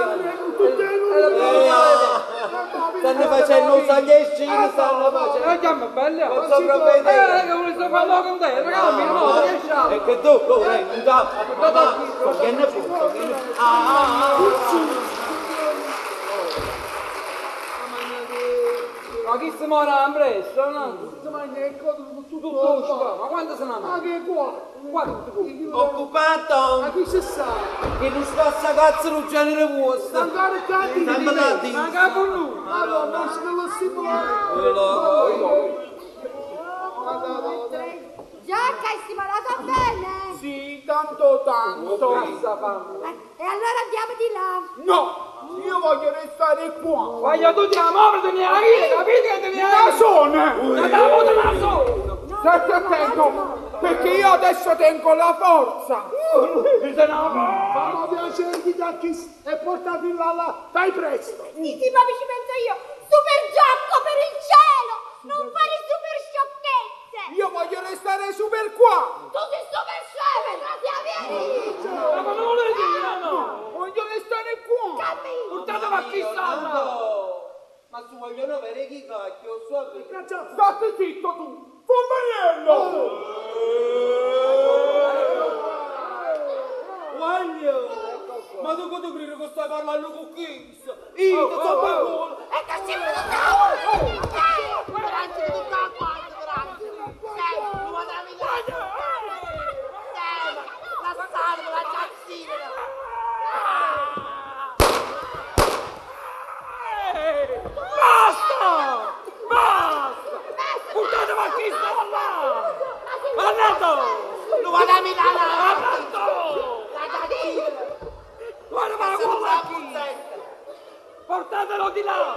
Stanno Eh, facendo un sagliescino, stanno facendo! Chiama belle. Non so proprio vedere! Che vuoi sto parlando con te? Regalami il modo, riesci a... E che tu, un tappo! Mamma, vieni fuori! Ma chi si muore a presto, no? Tutto Ma quando sono Ma andato? che qua? Quanto? Ma Occupato! chi si sa? Che non spassa cazzo non genere vostro! Ancora catti? Sempre da dire! Ma capo lui! Allora, non si lo stimolare. Giacca, hai stimolata bene? Sì, tanto. Cazzo fammi! E allora andiamo di là. No, io voglio restare qua. Voglio tutti a muovere, te ne hai, capito che te ne hai? Nasone! Andiamo da naso! Stai attento, perché io adesso tengo la forza. Fammi piacere di Giacchi e portati là, fai presto. Sì, ma ci penso io. Super Giacco, per il cielo! Non fare super sciocchezze! Io voglio restare super qua. Tu sei super scemo, vieni! Ma non lo dire, no! Voglio restare qua. Cammino! Portatemi a chissà! Ma su vogliono avere chi cacchio, su a State zitto tu. Pompaniello. Guaglio! Ma tu quando credi che stai parlando con chi? Io ti so per culo! E che si vede grazie tutto a quanto, grazie! Sei, tu vado a Milano! Lasciatemi la cazzina! Basta! Basta! Portatemi a chissà! Andato! Tu vado a Milano! Andato! La cazzina! Guarda, ma guarda qui! Portatelo di là!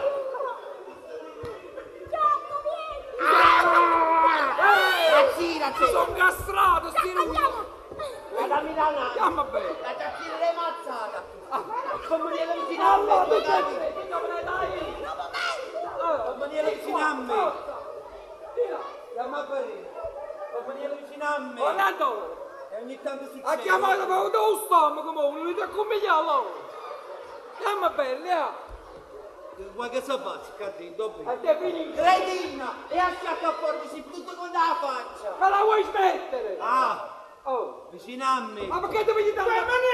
Cazzina, Ci sono castrato, sti ruggi! vado a Milano! Chiama bene! La cazzina l'hai mazzata! Come viene vicino a me? Dove dai? Come viene vicino a me? Chiama bene! Come viene vicino a me? Orlando! E ogni tanto succede. Ha chiamato per lo stomaco, ma non ti accompagnarlo! Chiama bene, Vuoi che si faccia, Catrin, dopo? A te finito! Cretino! E a schiacca fuori, si tutto con la faccia! Ma la vuoi smettere? Ah! Oh, Vicino a me. ma perché devi gli dare?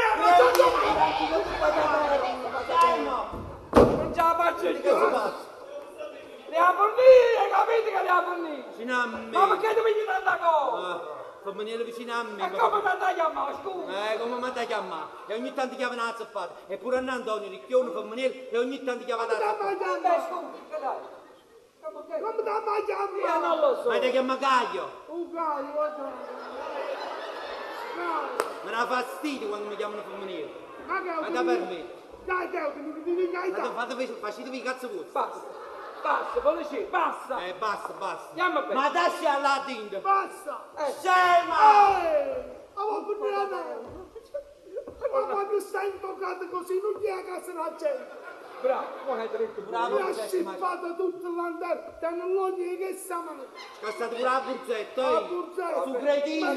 Non ce la faccio Che io. si passa? Le ha fornite, hai capito che le ha fornite? Vicino a me. Ma perché devi gli dare la cosa? Ah, fammi venire vicino a me. E come ti andai a chiamare, scusa? Come mi dai chiamare? E ogni tanto chiama una zappata. E pure a Antonio, Ricchione, fammi venire e ogni tanto chiama una zappata. Scusa, che dai? Come da mai Io chiamare? non lo so. Ma ti chiama Gaglio? Un gallo, guarda. Mi dà fastidio quando mi chiamano fammi venire. Ma che Ma da per me. Dai, mi dai, Facetevi i cazzo vostri. Basta, basta, polizia, basta. Basta. Chiama bene. Ma dasci alla tinta. Basta! Scema! Ma quando stai invocato così non gli ha casa la gente! Bravo, come hai detto? Bravo. Mi ha scippato tutto l'andare, danno l'ogni che stiamo! Scassato pure la burzetta, La burzetta. Su cretina.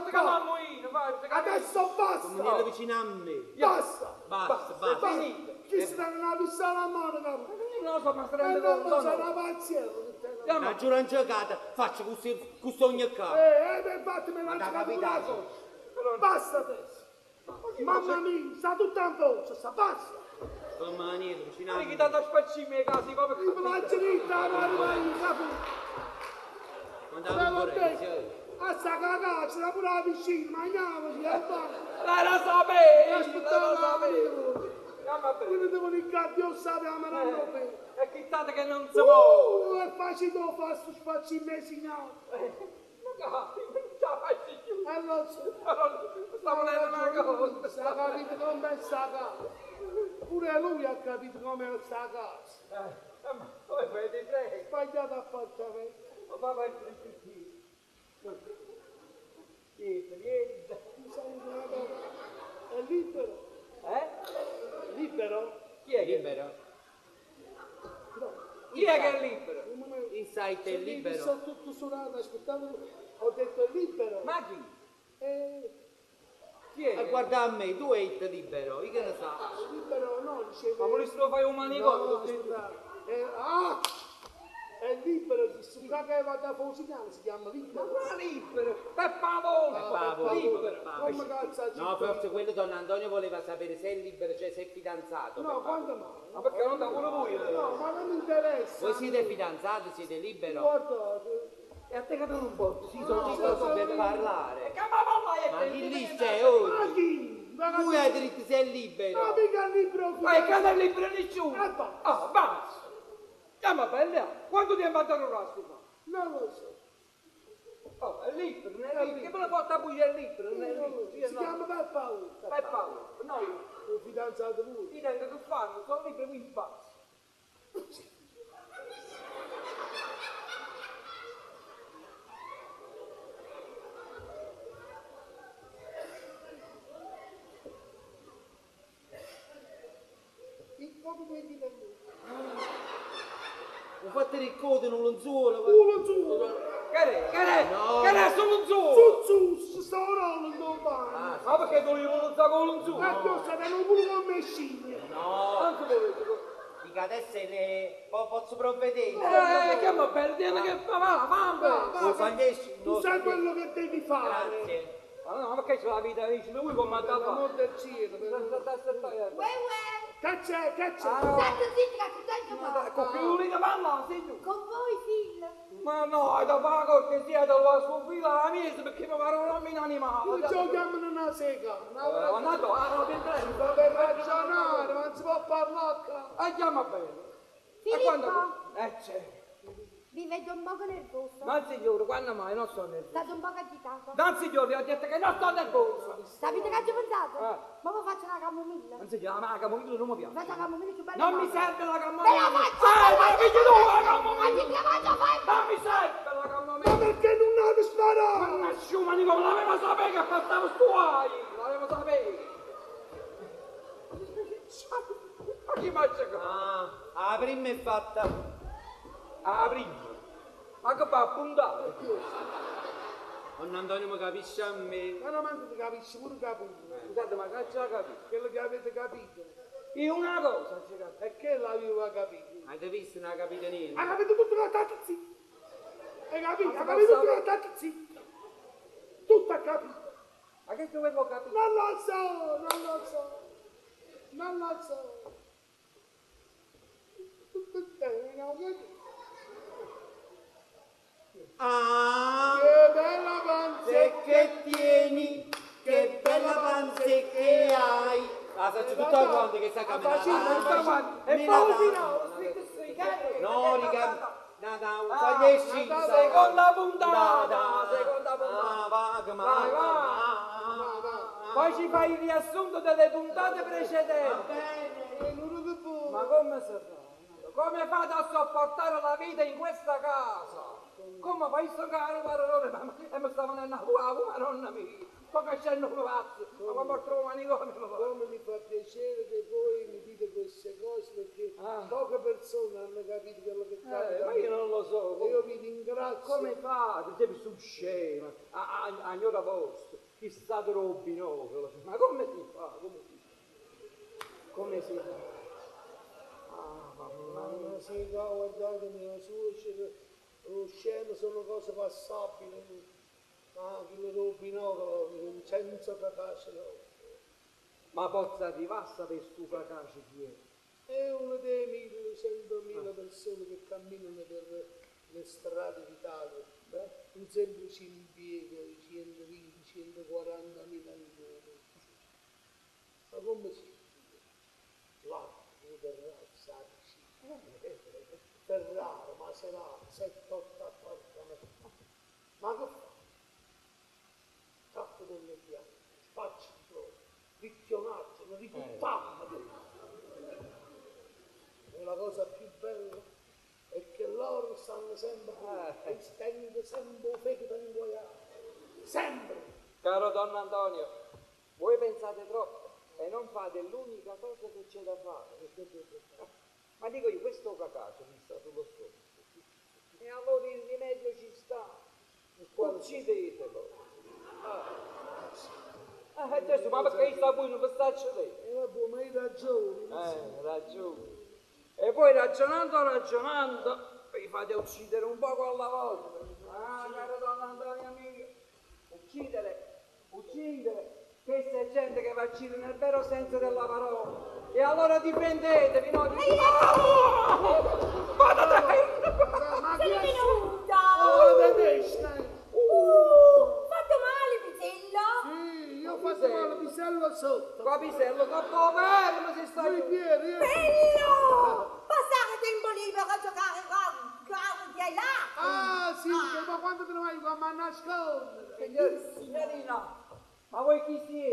Adesso basta! Fammi venire vicino a me. Basta! Basta. Chi sta una pistola a mano, capo? Non lo so, ma E stai non lo sa andando. una pazienza! La giuro giocata, faccio questo ogni caso. Infatti me Ma l'ha da giocato una capitato. cosa! Basta adesso! Mamma mia, sta tutta in voce, sta basta! Fammi venire vicino a Ma chi me. ti ha spacciato i casi, ma Mi faccio dritta, non arriva io, capo! Andate un po', A sta cagaccia, da pure la piscina, ma andiamoci, è buono! Lei lo sapevi, Aspettavo lo la sapevi. Chiama bene. Quindi devo dire che io sapevo, ma non lo vedo! E chi state che non si muove? È facile che fa sto spacci mesignano! Ma non ce la faccio più. E lo so! Sta volendo una cosa. Sta capito come sta casa! Pure lui ha capito come sta casa! Ma come fai di prego? Sbagliato appartamento! Ma papà è qui. Vieni. Mi sa che una cosa. È libero! Libero? Chi è che è Libero. Chi è che è libero? Un momento. Insight è Mi libero. sono tutto suonato, aspettavo, ho detto è libero. Ma chi? Chi è? E guarda a me, tu sei libero, io che ne so. Libero no, dicevo. Ma volessi lo fai un manicomio? No, aspetta. È libero, questo qua che va da Fosignano si chiama libero. Ma libero? Per favore! Libero! Come cazzo ha No, forse quello Don Antonio voleva sapere se è libero, cioè se è fidanzato. No, per favore. quando mai? Ma perché non da pure voi? No, ma non mi interessa. Voi siete fidanzati, siete libero? Guarda, E a te che non porto? Sì, sono Di libero. cosa deve parlare? E che ma Ma chi lì c'è ma oggi? chi? Tu hai diritto, sei libero. Ma mica libero. Ma è che non è libero nessuno! basta. Ah, basta! Chiama bella! Quanto tempo andare a scusa? Non lo so. Oh, è libero, non è libero. Che me la porta a buia è libero, non è libero. Si chiama per paura. Per paura. No, Il fidanzato lui. io tengo che fanno, sono libero, quindi basta. Come vuoi dire a lui? Non fate il codo, non lo zuolo. Uno su. Che è? No. Che è solo un zuo? Su, sto rollo non va. Ma perché dovevo lo zaccolo un zuo? Ecco, stanno pure con me scimmie. No, Anche volete. dica adesso posso provvedere. Chiama per dire che fa la Lo fai Tu sai quello che devi fare. Grazie. Ma no, ma che c'è la vita? Dici, lui come ha Per l'amor dato? del cielo. per- Uè, Che c'è? Che c'è? state zitti che accontento fa. Con più lì da parla, sei tu. Con voi, figlio. Ma no, hai da fare cortesia della sua figlia la mia, perché mi pare un uomo animale. Non giochiamo una sega. Andato, non Si può per ragionare, ma non si può parlare qua. E chiama bene. Filippo, C'è. vi vedo un poco nervoso. Non signore, quando mai? Non sto nervoso. State un poco agitato. Non signore, ho detto che non sto nervoso. Sapete che ho pensato? Ah. Ma vi faccio una camomilla. Non signore, ma la camomilla non mi piace. Faccio la camomilla più bella. Non mi che serve la Te camomilla. la faccio! Ma figlio tu, la Ma camomilla. che faccio fare? Non mi serve la Ma camomilla. perché non avete sparato? Ma sciuma, dico, l'avevo saputo che passavo stuai. L'avevo saputo. Ma chi mangia qua? Ah, la prima è fatta. Ah, prima. Ma che fa a puntare? Don Antonio mi capisce a me. Ma non manco ti capisci, pure capito. Scusate, ma che ce la capito? Quello che avete capito. Io una cosa, ci capisco. E che l'aveva capito? Avete visto, non ha capito niente. Ha capito tutto la tata zitto. Hai capito? Ma Ha capito cosa tutto la tata zitto. Tutto ha capito. Ma che dovevo capire? Non lo so. Ah, Che bella panza che tieni, che bella panza che hai. La faccio tutta quanti che sta camminando. E poi no, sfigato. No, riga, nada, un fagliesci. Seconda puntata. Vai. Poi ci fai il riassunto delle puntate precedenti. Ma come si fa? Come fate a sopportare la vita in questa casa? Come fai sto caro parolone? E mi sta venendo a fuoco, madonna mia. Poi c'è un pazzo, ma porto un manicomio. Come mi fa piacere che voi mi dite queste cose perché poche persone hanno capito quello che capita. Ma io non lo so. E io vi ringrazio. Come fate? Devi su scema, a gnora vostra, chissà troppi no. Ma come si fa? Come si fa? Ma sì, guardatemi, la suocera, lo scemo sono cose passabili. Quello del binocolo, senza capace no. Ma pozza arrivare a sapere stu cacace chi è? È uno dei 1.100.000 persone che camminano per le strade d'Italia. Un semplice impiego di 120-140.000 euro. Ma come si dice? L'acqua, Ferrari, Maserati, 7-8 appartamenti. Ma che fa? Tappo delle piante, spacci di flore, picchionaggio, una riputtana. E la cosa più bella è che loro stanno sempre e stengono sempre un fegato inguaiato. Sempre! Caro Don Antonio, voi pensate troppo e non fate l'unica cosa che c'è da fare. Ma dico io, questo cacace mi sta sullo stomaco. E allora il rimedio ci sta. Uccidetelo. Adesso, ma perché sta voi non vi sta accedendo? Vabbè, ma hai ragione. Ragione. E poi ragionando, vi fate uccidere un poco alla volta. Caro Don Antonio mio, uccidere. Questa è gente che va a uccidere nel vero senso della parola. E allora difendetevi, no? Ma chi è venuta! Fatto male, Pisello? Sì, io ho fatto male pisello sotto. Qua pisello, troppo vero, ma si sta... Bello! Passare tempo libero a giocare con di là! Ah, sì, ma quando te ne vai qua a nascondere? Signorina, ma voi chi siete?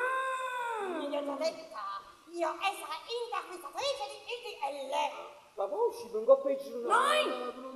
Mi hanno detto, io essere intervistatrice di ITL. Ma voi uscite un po' peggio di noi?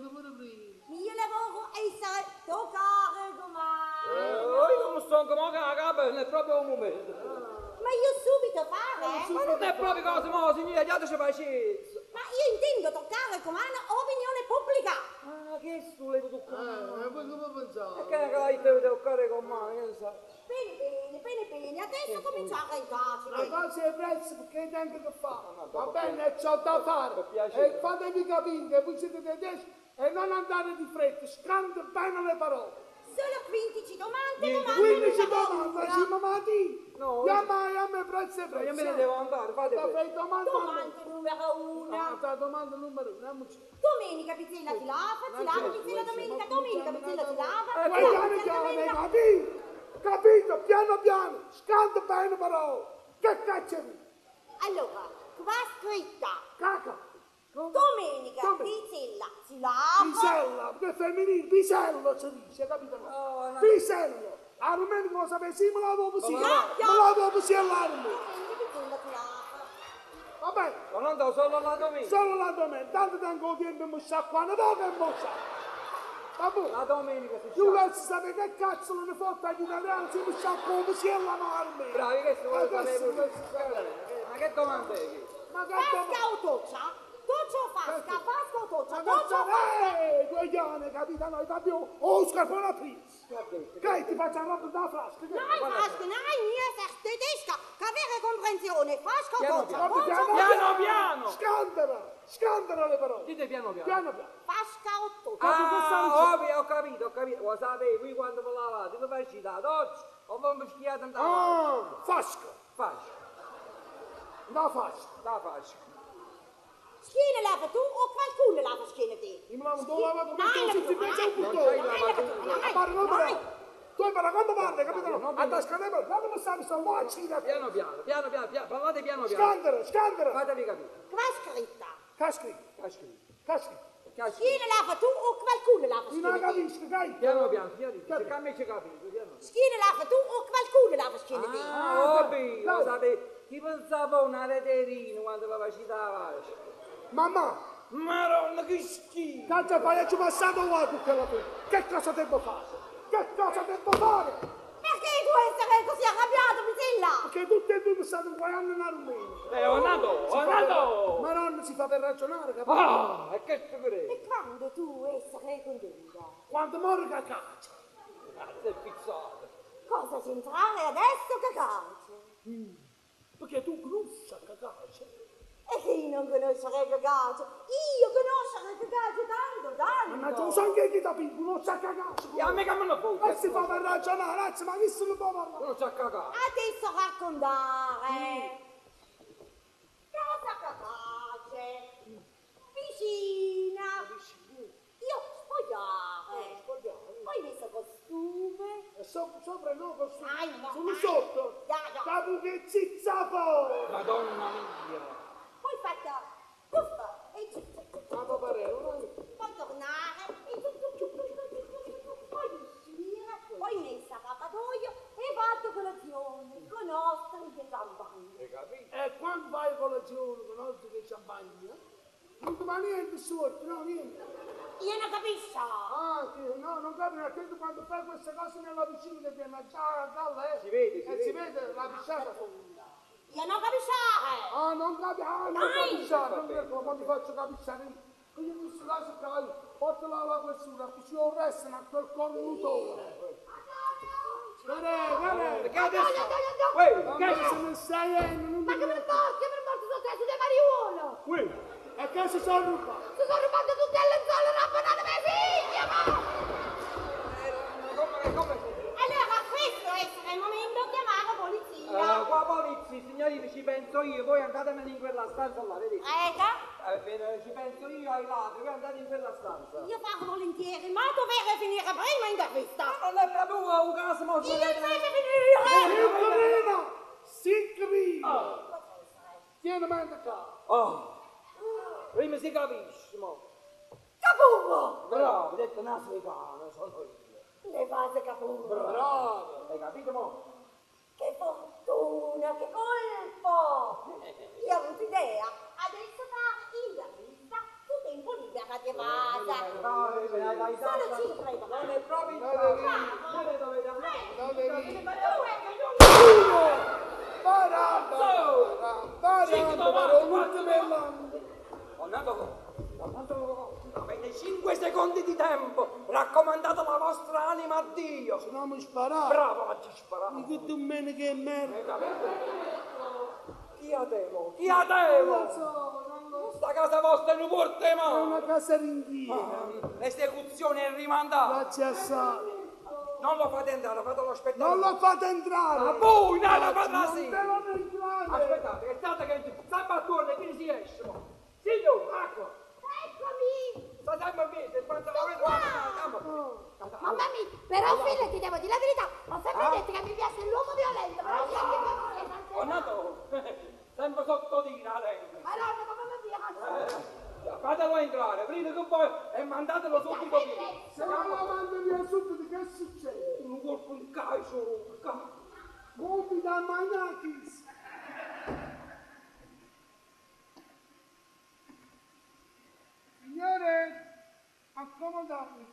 Mio lavoro è essere toccare com'è. Io non sto come a capo, non è proprio un momento. Ma io subito fare? Ma non è proprio cosa, ma signora, dateci pazienza. Ma io intendo toccare comando opinione pubblica. Ah, che tu le toccare? E poi come pensate? Che la deve toccare con mano, io non so. Bene, adesso cominciare in La carcere. cosa è prezzo perché hai tempo che fa. Va bene, c'ho da fare. Per piacere. E fatevi capire che voi siete tedeschi e non andare di fretta, scandate bene le parole. Solo 15 domande, 15 domande, sì, ma ti. No, a me prezzo e prezzo. io me ne devo andare, fate Da questo. fai domanda. Domanda numero 1. Da domanda numero 1, andiamoci. Domenica Pizzella si lava, Pizzella domenica, Pizzella si lava. Piano, capito? Piano, scanda bene parole. Che caccia è? Allora, qua scritta. Caca. Domenica Pizzella si lava. Pisella, che femminile, pisello si dice, capito? No. Pisello. A domenica lo sapessi, me la dopo sì. No. Me la dopo sì all'armi. Pizzella si lava. Va bene, Ma non do solo la domenica. solo la domenica, tanto tempo tempo mi sciacquano, dopo e mo sciacquano. Va bene. La domenica si Tu sciacqua. non sapere che cazzo non ne fotte agli italiani, si mi sciacquano, si all'armi. Bravi, che si vuole sapere. Ma Ma che domanda è che? Fasca o doccia? Doccia o fasca? Fasca o doccia? Ma Doccia o fasca? coglione, capitano, abbiamo scarponatrice. Che ti faccio roba da frasca? Nein, fasca, nein, io sei tedesca. Che avere comprensione. Fasca o Piano, doccia? Piano. Scandalo le parole. Dite piano. Piano. Fasca o doccia? Ah, ovvio, ho capito. Lo sapevo, voi quando vi lavate, lo facete la doccia Abbiamo schiato in Fasca. fascia. Da fasca. Da fascia. Schiena lava tu o qualcuno lava schiena te? Il mamma dove lava tu? Mai Si pensa un Non punto. c'hai lavatura. Tu hai parlato quando parli, capito? A tasca ne parli, non mi stavi sto macina. Piano piano, parlate piano piano. Scandalo. Fatevi capire. Qua scritta. Caschi. Schiena lava tu o qualcuno lava Non schiena te? capisco, dai. Piano piano, se cambia ci capito, piano. Schiena lava tu o qualcuno lava schiena te? Obi, lo sapete, ti pensavo una reterina quando va a citare. Mamma, Madonna che schifo! tanto fai, ci passato qua tutta la tua. Che cosa devo fare? Perché tu essere così arrabbiato, Pisella? Perché tutti e due mi state guardando in armeno. Ho nato! Ma non si fa per ragionare, capito? Ah, e che spirito? E quando tu essere contenta? Quando muore che caccia. Sei pizzato. Cosa c'entrare adesso che calcio? Perché tu conosci che caccia. E chi non conosce che calcio? Io conosco che calcio tanto. Ma tu sai che chi da piccolo non sa cagare. E a me che me ne fotte? E si fa per ragionare, ragazzi, ma chi se ne può parlare? Non sa cagare. Adesso raccontare. Cosa capace? Vicina. Io spogliare. Poi messo costume. E sopra no, questo. No. Sono sotto. No. Capo che zizzapo. Madonna mia. Poi fatta puffa e Capo parere, poi tornare e poi uscire, poi messa a capatoio e fatto colazione con ostri e champagne. Hai capito? E quando vai a colazione con altri che champagne, non ti va niente sotto, no, niente. Io non capisco. Ah, che, no, non capisco, attento quando fai queste cose nella piscina che viene già a galla, Si vede, e si vede la pisciata. Io non capisco. Ah, non capisco, non quando faccio capiscare, io mi si lascia caire, portala alla questura, che ci restano a quel cornutore. Guarda, Che adesso? Uè, che se ne stai, non Ma che mi porti sul testo di Mariuolo? Uè, e che si sono rubato? Si sono rubate tutte le lenzuola rabbanate mia figlia, ma! Come? Allora questo è il momento di chiamare la polizia. Qua polizia, signorina, ci penso io, voi andatevene in quella stanza là, vedete? Ci penso io ai ladri, voi andate in quella stanza. Io faccio volentieri, ma dovete finire prima in intervista. Non è proprio un caso molto Io invece finire. Signorina! Tieni mente qua. Prima si capisce, mo. Capurro! Bravo, detto nasicano, sono io. Le fate capurro. Bravo, hai capito, mo? Che fortuna, che colpo! Io ho avuto idea. Adesso fa intervista su tempo libero di casa. Solo 5 euro. Non è proprio il Non devi- caso. Non dovete andare. Parando, l'ultimo anno. Ho dato avete 5 secondi di tempo. Raccomandate la vostra anima a Dio. Se no mi sparare. Bravo, facci sparare. Mi che domenica e merda. Chi a temo? Chi a temo? Sta casa vostra non porta È mai. una casa ringhia. L'esecuzione è rimandata. Grazie assai. Non lo fate entrare, fate lo spettacolo. Non lo fate entrare. A voi, no, la fate Non sì. devono entrare. Aspettate, state che sta battone, quindi si esce. Signor, ecco. Eccomi! Sta sempre a me, se quando la vedo Mamma mia, però figlia ti devo dire la verità, ho sempre detto che mi piace l'uomo violento, però io anche Ho nato sempre sotto tira lei. Madonna, come mi piace! Fatelo entrare, prima che poi e mandatelo subito via. Se non la mando via subito, che succede? Un colpo in calcio, un calcio. Molti da Manakis. Signore, accomodatevi.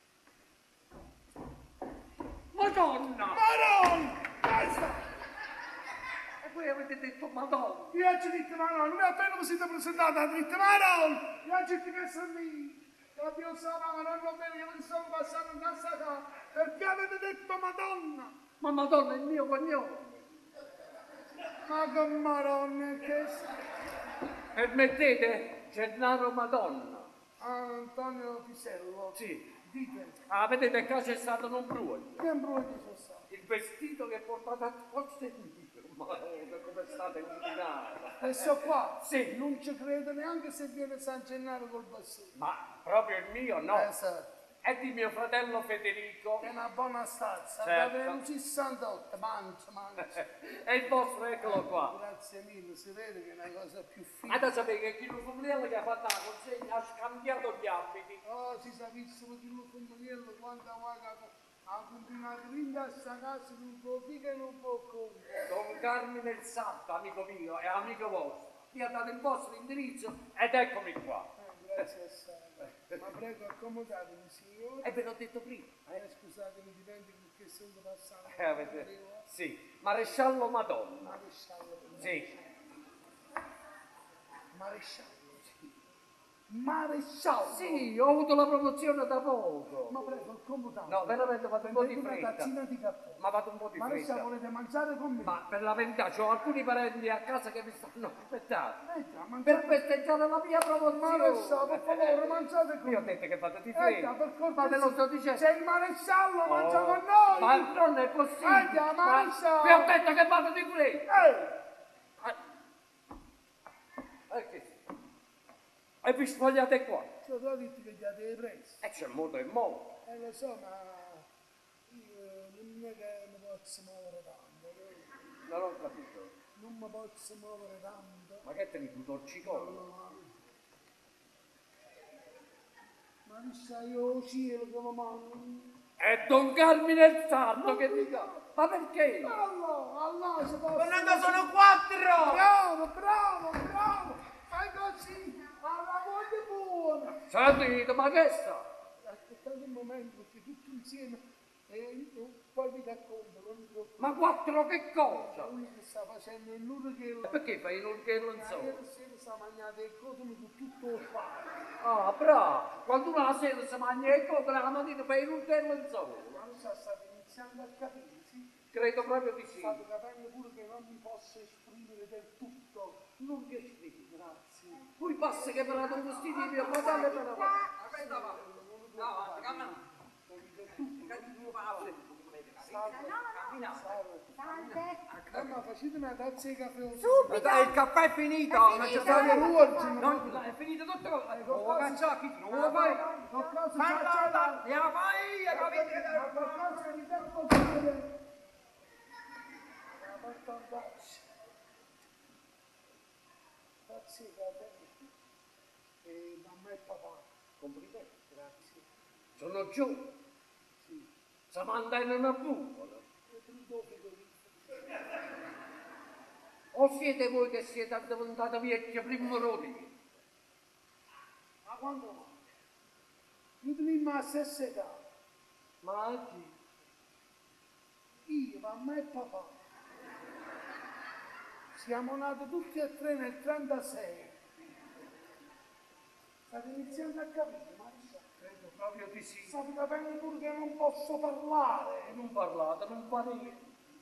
Madonna! Marone! Questa! E voi avete detto Madonna? Io oggi detto Marone, non appena vi siete presentati, ha detto Marone! Io oggi ti messo a me. E Dio sa, ma non va bene, io mi sono passato in casa qua. Perché avete detto Madonna? Ma Madonna è il mio cognome. Ma che Marone che sei? Permettete, Gennaro Madonna. Antonio Pisello. Sì. Dite, vedete qua c'è stato un brugno. che imbroglio c'è stato? Il vestito che portate apposta è mio. Ma come state combinata? Questo qua? Sì. Non ci credo neanche se viene San Gennaro col bassino. Ma proprio il mio no. Esatto. È di mio fratello Federico. È una buona stazza, Certo. avete un 68, mangia. E il vostro, eccolo qua. Grazie mille, si vede che è una cosa più Ma fine. da sapere che chi lo fumiello che ha fatto la consegna ha scambiato gli abiti. Oh, si sapessimo di lui Fumbaniello quando ha combinato l'India a sta casa non può figa e non può comprare. Don Carmine il Santo, amico mio e amico vostro, mi ha dato il vostro indirizzo ed eccomi qua. Grazie assai. Ma prego accomodatevi signore. E ve l'ho detto prima. Scusatemi, dipende perché sono passato. Sì, maresciallo Madonna. Maresciallo. Sì. Maresciallo, sì. Maresciallo. Sì, ho avuto la promozione da poco. Ma prego, accomodate. No, veramente vado un po' di Una fretta. tazzina di caffè. Ma vado un po' di Maresciallo, fretta. volete mangiare con me? Ma per la verità, ho alcuni parenti a casa che mi stanno aspettando. Già, Per mangiate. festeggiare la mia promozione. Maresciallo, per favore, mangiate con Io ho me. detto che fate di Già, fretta. per cortesia. Ma ve lo sto dicendo. C'è il maresciallo, mangia Oh, con noi. Ma non è possibile. Già, Ma maresciallo. vi ho detto che fate di fretta. Che sì. E vi spogliate qua. Ci ho detto che gli avete preso. E c'è modo e modo. Lo so, ma io non è che mi posso muovere tanto. Non ho capito. Non mi posso muovere tanto. Ma che te ne torcicolo? Ma mi sai io cielo che mi mangio. È Don Carmine il Sardo che dica. Ma perché? Allah, si può. Fernando, sono 4! Bravo. Fai così, alla voce buona. Sentite, ma che sta? Aspettate un momento, perché tutti insieme e poi vi racconto. Ma 4 che cosa? Lui che sta facendo il nurghello. Perché fai un urghello in solo? Ieri sera sta mangiando il cotone con tutto il pane. Ah, bravo! Quando una sera si mangia il coco, la mattina fai un urghello in solo. Ma lo sa, state iniziando a capire, sì? Credo proprio di sì. State capendo pure che non mi posso esprimere del tutto. Non ti esprimi. Grazie. Poi basta che per la tua vestiti mio fratello per la Aspetta, va. No, cammina. Ma facete una tazza di caffè. Dai, il caffè è finito! Non c'è stato È finito tutto. Non lo cacciacchi, non lo fai. Andiamo poi, Qualcosa mi dà un po' di vedere. Tazza di caffè. E mamma e papà. complimenti. Grazie. Sono giù. Sì. Si mandano una bucola. E tu dopo così. O siete voi che siete diventati vecchi primorodi? Ma quando no? Io tenemmo la stessa età. Ma chi? Io, mamma e papà. Siamo nati tutti e tre nel 36. State iniziando a capire, ma Credo proprio di sì. state capendo pure che non posso parlare. Non parlate, non fate.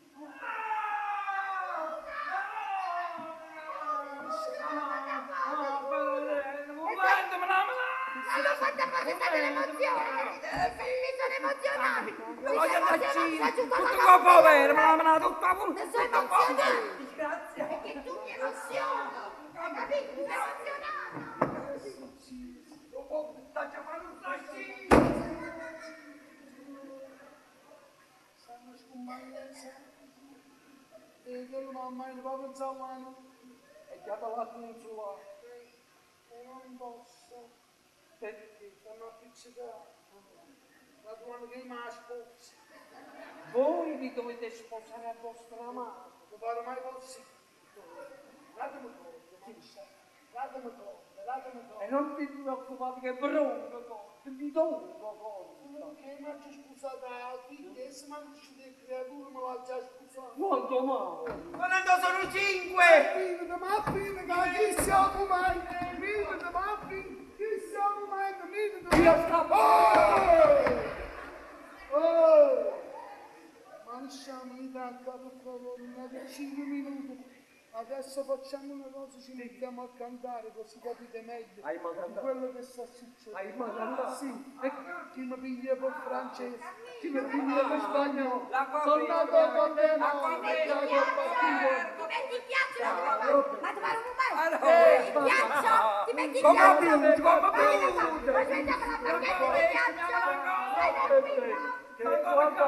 L'ho fatta apposta dell'emozione, capito? Mi sono emozionata. Voglio andare Tutto qua povero, ma tutta Mi sono emozionata. Grazie. Perché tu mi emozioni. Hai capito? Mi sono emozionata. Stanno scompagnando. E che mamma il papà Zawano. E già parlato in sua. E non posso. Perché? Sono appiccicato. La domanda che mi ha sposa. Voi vi dovete sposare a vostra madre. Non pare mai possibile. Datemi conto, datemi conto. E non vi preoccupate che bronco, vi do un po'. Che mi ha già sposato la figlia e se mi ha uscito le creature mi l'ha già sposato. Quanto male? Fernando, sono 5! Fidate, ma fidate, chi siamo mai? Fidate, ma fidate, chi siamo mai? Fidate, Io scappo! Ma lasciamo di tacca, per favore, una 5 minuti. Adesso facciamo una cosa, ci mettiamo a cantare così capite meglio Hai mai cantato? quello che sta succedendo. Hai mai cantato? Sì, e chi mi piglia per francese, chi mi piglia per spagnolo, La sono nato con le mani, Ti metti in ghiaccio, ma trovare un momento. Allora. In ghiaccio, ti metti in Come ghiaccio. appunto, come Ma appunto. sentiamo la perché ti in ghiaccio. Che guarda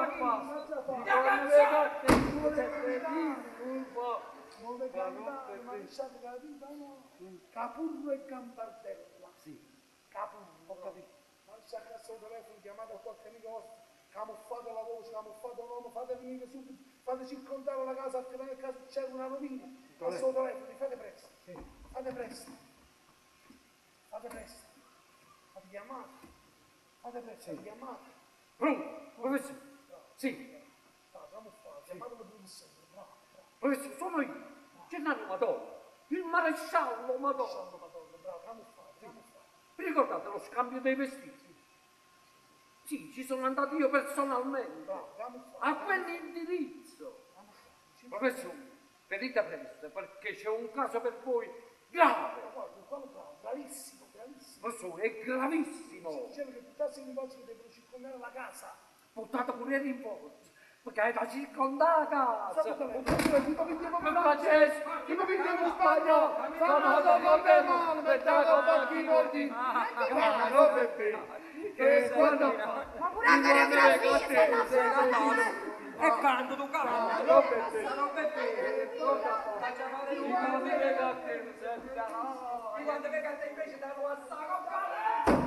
qua. dove cantare, ma lasciate la vita no. Capurro e Campardella. Sì. Capurro, ho capito. Ma lascia a casa il telefono, chiamate a qualche amico vostro, camuffate la voce, camuffate il nome, fate venire subito, fate circondare la casa, altrimenti nel caso c'è una rovina. Al suo telefono, fate presto. Sì. Fate presto. Fate presto. Fate chiamate. Fate presto, fate chiamate. Pronto, professore? Sì. Camuffate, chiamatelo professore, bravo. Professore, sono io. Gennaro Madonna. Il maresciallo Madonna. Bravo, camuffate. Vi ricordate lo scambio dei vestiti? Sì, ci sono andato io personalmente. A quell'indirizzo. Professore, venite presto perché c'è un caso per voi grave. Gravissimo, gravissimo. Professore, è gravissimo. Dicevo che buttassi in negozio che devono circondare la casa. Portate pure in forza. Perché hai da circondare la casa. Tipo Per francese, tipo in spagnolo. Sono dopo te male, mettato pochi ordini. Caro Peppe, che quando fa. Ma pure la coreografia, sei una sola. E canto tu canto. Caro Peppe. Sono Peppe. Faccia fare il Dico nome. dire che non senta. E quando mi canta invece da tua sacca.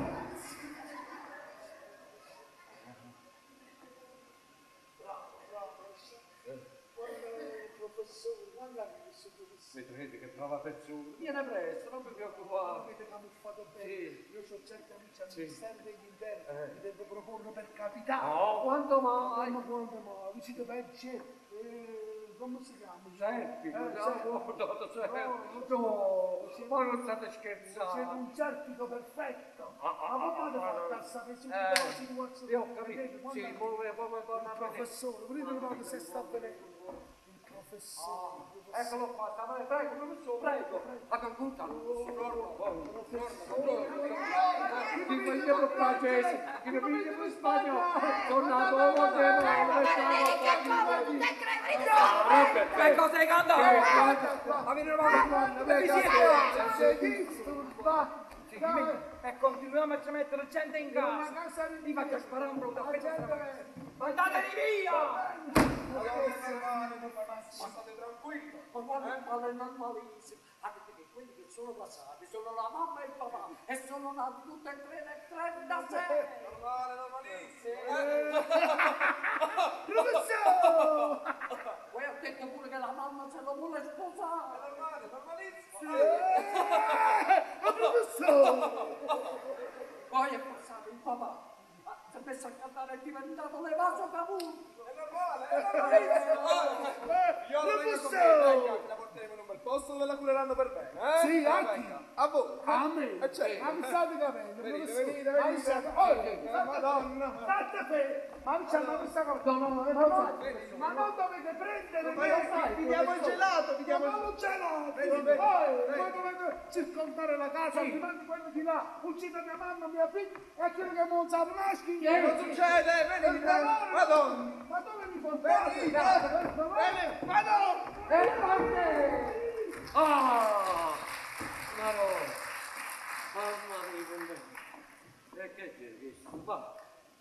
Professore, guardate questo professore. Vedrete che brava persona. Viene presto, non vi preoccupate. Avete camuffato bene. Sì. Io ho certi amici al Ministero degli Interni, vi devo proporre per capitale. No, quanto mai? Ma quanto mai? Vicino Pecce, come si chiama? Certi, certo. no, ma non state C'è scherzando. un certico perfetto. Ah, Ma come ah, fate a sapere subito la situazione? Io ho capito, Vedete, quando sì, il come professore, vedete guarda se sta avvenendo. Il professore. Eccolo qua, prego, professore, prego. A concluta. Di quelli per francese, di quelli per spagnolo, sono nato a Che cosa hai cantato? Avete trovato? Vi siete? Sei disturbato. E continuiamo a ci mettere gente in casa. Vi faccio sparare un brutto. Mandateli via! Ma state tranquilli. Ma guarda, è normalissimo. Anche perché quelli che sono passati sono la mamma e il papà e sono nati tutte e tre nel 36. Normalissimo. Professore! Poi ha detto pure che la mamma se lo vuole sposare. Normalissimo. Professore! Poi è passato il papà. Si è messo a cantare, è diventato l'evaso Cavour. È normalissimo. Io lo vedo con me, la porteremo in un bel posto dove la cureranno per bene, eh? Sì, anche. A voi. A me. Certo. Avvisate i capelli, professore. Venite. Madonna. State fermi. Ma diciamo questa cosa. No, ma non dovete prendere. Vi diamo il gelato, vi diamo il Ma non gelato. Vedi. Voi dovete circondare la casa, altrimenti quello di là uccide mia mamma, mia figlia e quello che non sa nasci. Non succede, venite. Madonna. Ma dove mi portate? Venite. Madonna. Ah! Marò! Mamma mia, con me. E che c'è? Che stufa?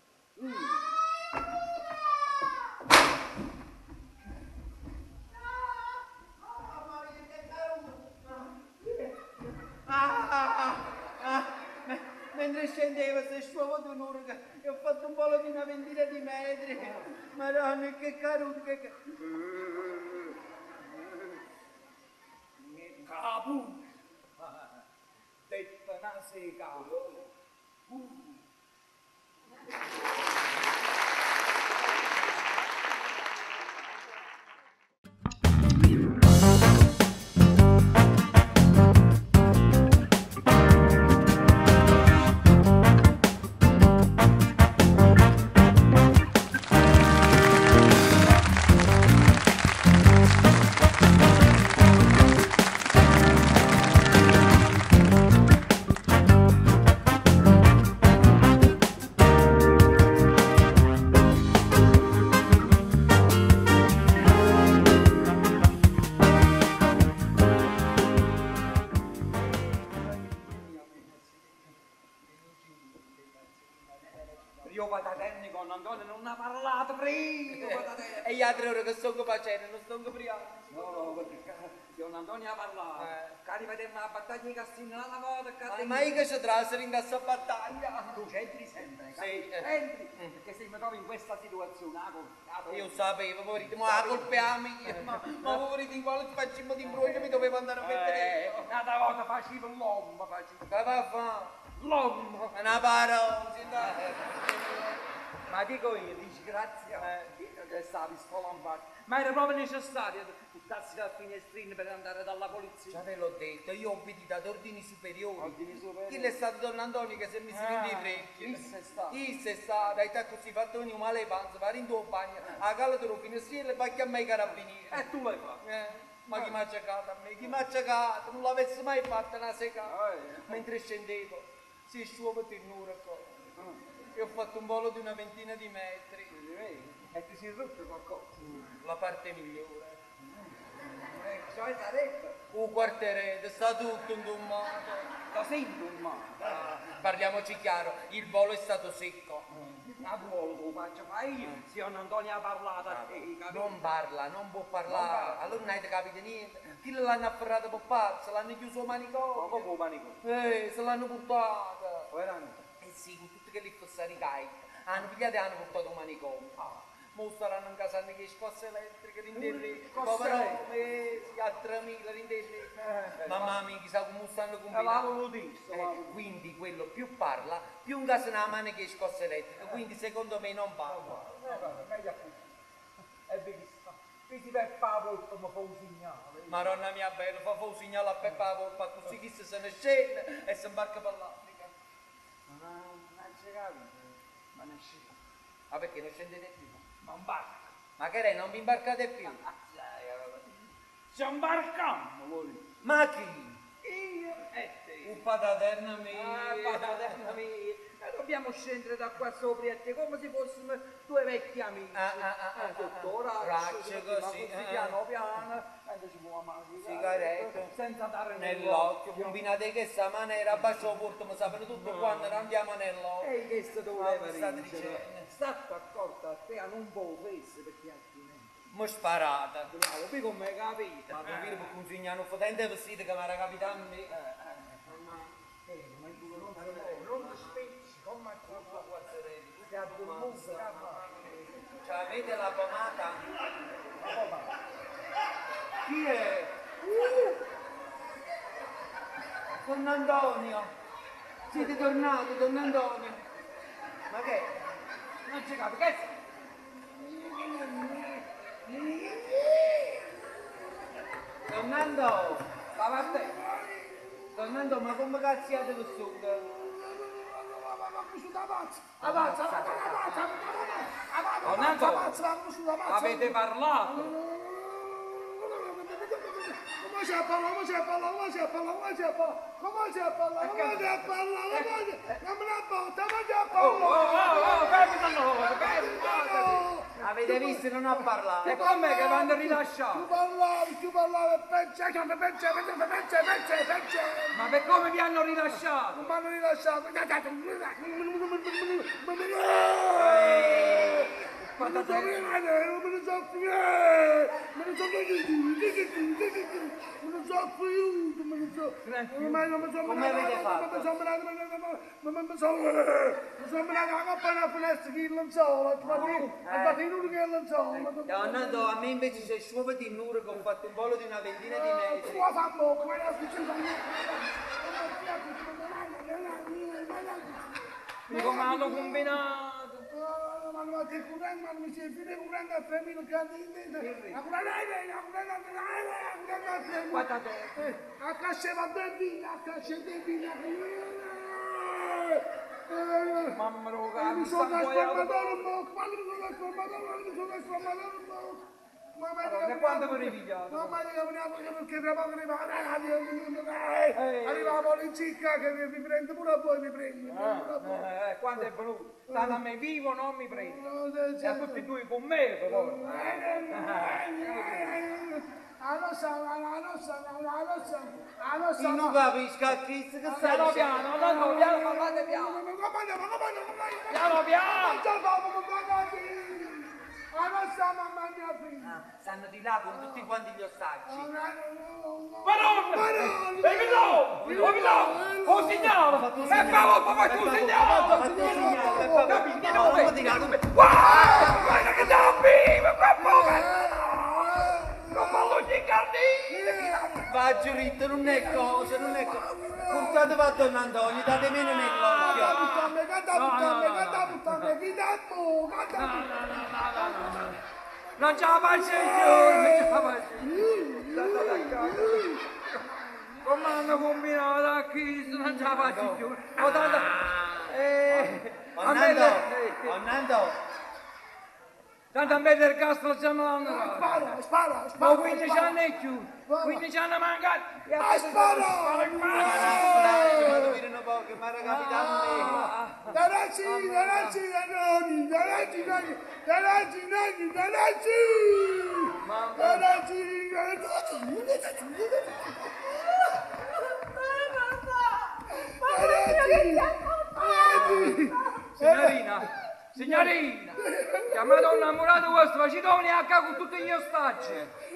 Mentre scendevo se sciuovo d'un'urga e ho fatto un volo di una ventina di metri. Madonna, che caruto, che Capu! Detta una seca! Parlate prima, patatella. E gli altri ora che sto facendo, non sto capriando. No, perché Don Antonio ha parlato. Che rivediamo la battaglia di Cassino alla volta. Ma io che ci trasero in questa battaglia? Tu c'entri sempre, Sì. entri, perché se mi trovi in questa situazione, Io sapevo, poverito, ma la colpa è a mia. Ma poverito, in quale facciamo di imbroglio mi dovevo andare a mettere io. Un'altra volta facevo l'uomo, Che va a fare? l'uomo. Una parola, Ma dico io, disgrazia, che stavi spalancando. Ma era proprio necessario buttarsi dal finestrino per andare dalla polizia. Già ve l'ho detto, io ho obbedito ad ordini superiori. Ordini superiori? Chi è stato Don Antonio che se mi si vende il orecchio? Chi è stato? Chi è stato? Hai così fatto venire un male panza, va in tuo bagno, a cala del finestrino e pacchi a me i carabinieri. E tu l'hai fatto? Ma chi mi ha cercato a me? Chi mi ha cercato? Non l'avessi mai fatta una secata. Mentre scendevo, si è sciupato il muro e ho fatto un volo di una ventina di metri. E ti si è rotto qualcosa? La parte migliore. Cioè sarebbe? Un quartiere, sta tutto in un modo. Lo sento un male. Parliamoci chiaro, il volo è stato secco. Ma vuole che lo faccia fare io? Se Don Antonio ha parlato a te, capito? Non parla, non può parlare. Allora non hai capito niente. Chi l'hanno afferrato per pazzo, l'hanno chiuso manicomio. Ma come manico? Se l'hanno portata. Veramente? Eh sì, con tutte che li fosse ricariche. Hanno pigliato e hanno portato un manicomio. Mo staranno in casa che scosse elettriche, rindelli, povero, sì, a 3.000 rindelli. Mamma mia, chissà come stanno combinando. Quindi quello più parla, più in casa una mano che scosse elettriche, quindi secondo me non parla. Meglio appunto. È benissimo. Quindi per favore mi fa un segnale. Maronna mia bella, fa un segnale a Peppa la Volpa, così chi se ne scende e si imbarca per l'Africa. Non c'è capito, ma non c'è. Ah, perché non scendete più? Non barca. Ma che lei non vi imbarcate più? Ci imbarcammo, voi. Ma chi? Io e te. Un pataterna mia. Pataterna mia. Dobbiamo scendere da qua sopra e te come se fossimo due vecchi amici. Dottore, Racce così. piano piano, e ci può amare. Sigarette. Senza dare Nell'occhio, combinate che sta maniera, bacio porto, ma sapete tutto quando non andiamo nell'occhio. E che se doveva state vincere. dicendo? State accorta a te, non può fesse perché altrimenti. Mo sparata. Bravo, qui come capite. Ma tu vedi per consegnare un fotente vestito che mi era capitato a me. Non ti spezzi, come troppo guazzerelli. Ti ha dormito, Cioè, avete la pomata? Chi è? Don Antonio. Siete tornato, Don Antonio. Ma che? Non ci capi, che sei? Don Antonio. Stava a te. Don Antonio, ma come cazzo siete vissuto? Avete parlato? Come c'è a parlare? Non me la botta, Avete visto, non ha parlato. E com'è che vanno rilasciati? tu parlavi, peggio. Ma per come vi hanno rilasciato? Non mi hanno rilasciato. Non me ne so Come avete fatto? Mi sono menato la coppa nella finestra che non so, ho fatto in uno che non so. Don Antonio, a me invece c'è sciupa di nuro che ho fatto un volo di una ventina di metri. Qua fa poco, ma è Come hanno combinato? Ma non mi si fine curando a 3.000 gradi. Guardate. A caccia va bene, a caccia di vino. Mamma Mi sono trasformato un po', quando mi sono trasformato un po'. Da quando vi ripigliate? No, ma io perché tra poco arriva la polizia che mi prende pure a voi, mi prende. Quando è venuto? Stanno a me vivo, non mi prende. E a tutti e due con me, però. Io non capisco a chi che sta Piano piano, no, piano, parlate piano. Piano piano. sta mamma mia figlia? Stanno di là con tutti quanti gli ostaggi. Madonna! Capitano! Un segnale! E poi tu segnale! Capito? Guarda che dammi! Non ballo di cardini! Va Giuritto, non è cosa. Portatemi a Don Antonio, date meno nell'occhio. Non ce la faccio più! Come hanno combinato a Cristo, non ce la faccio più! Nando! Tanto a me del castro già me l'hanno dato! Spara! Ma 15 anni è chiuso! 15 anni mancati! Spara! Vado dire un po' che mi era capitato a me! Danacci! Signorina! Chiamate un innamorato vostro, facitone a con tutti gli ostaggi!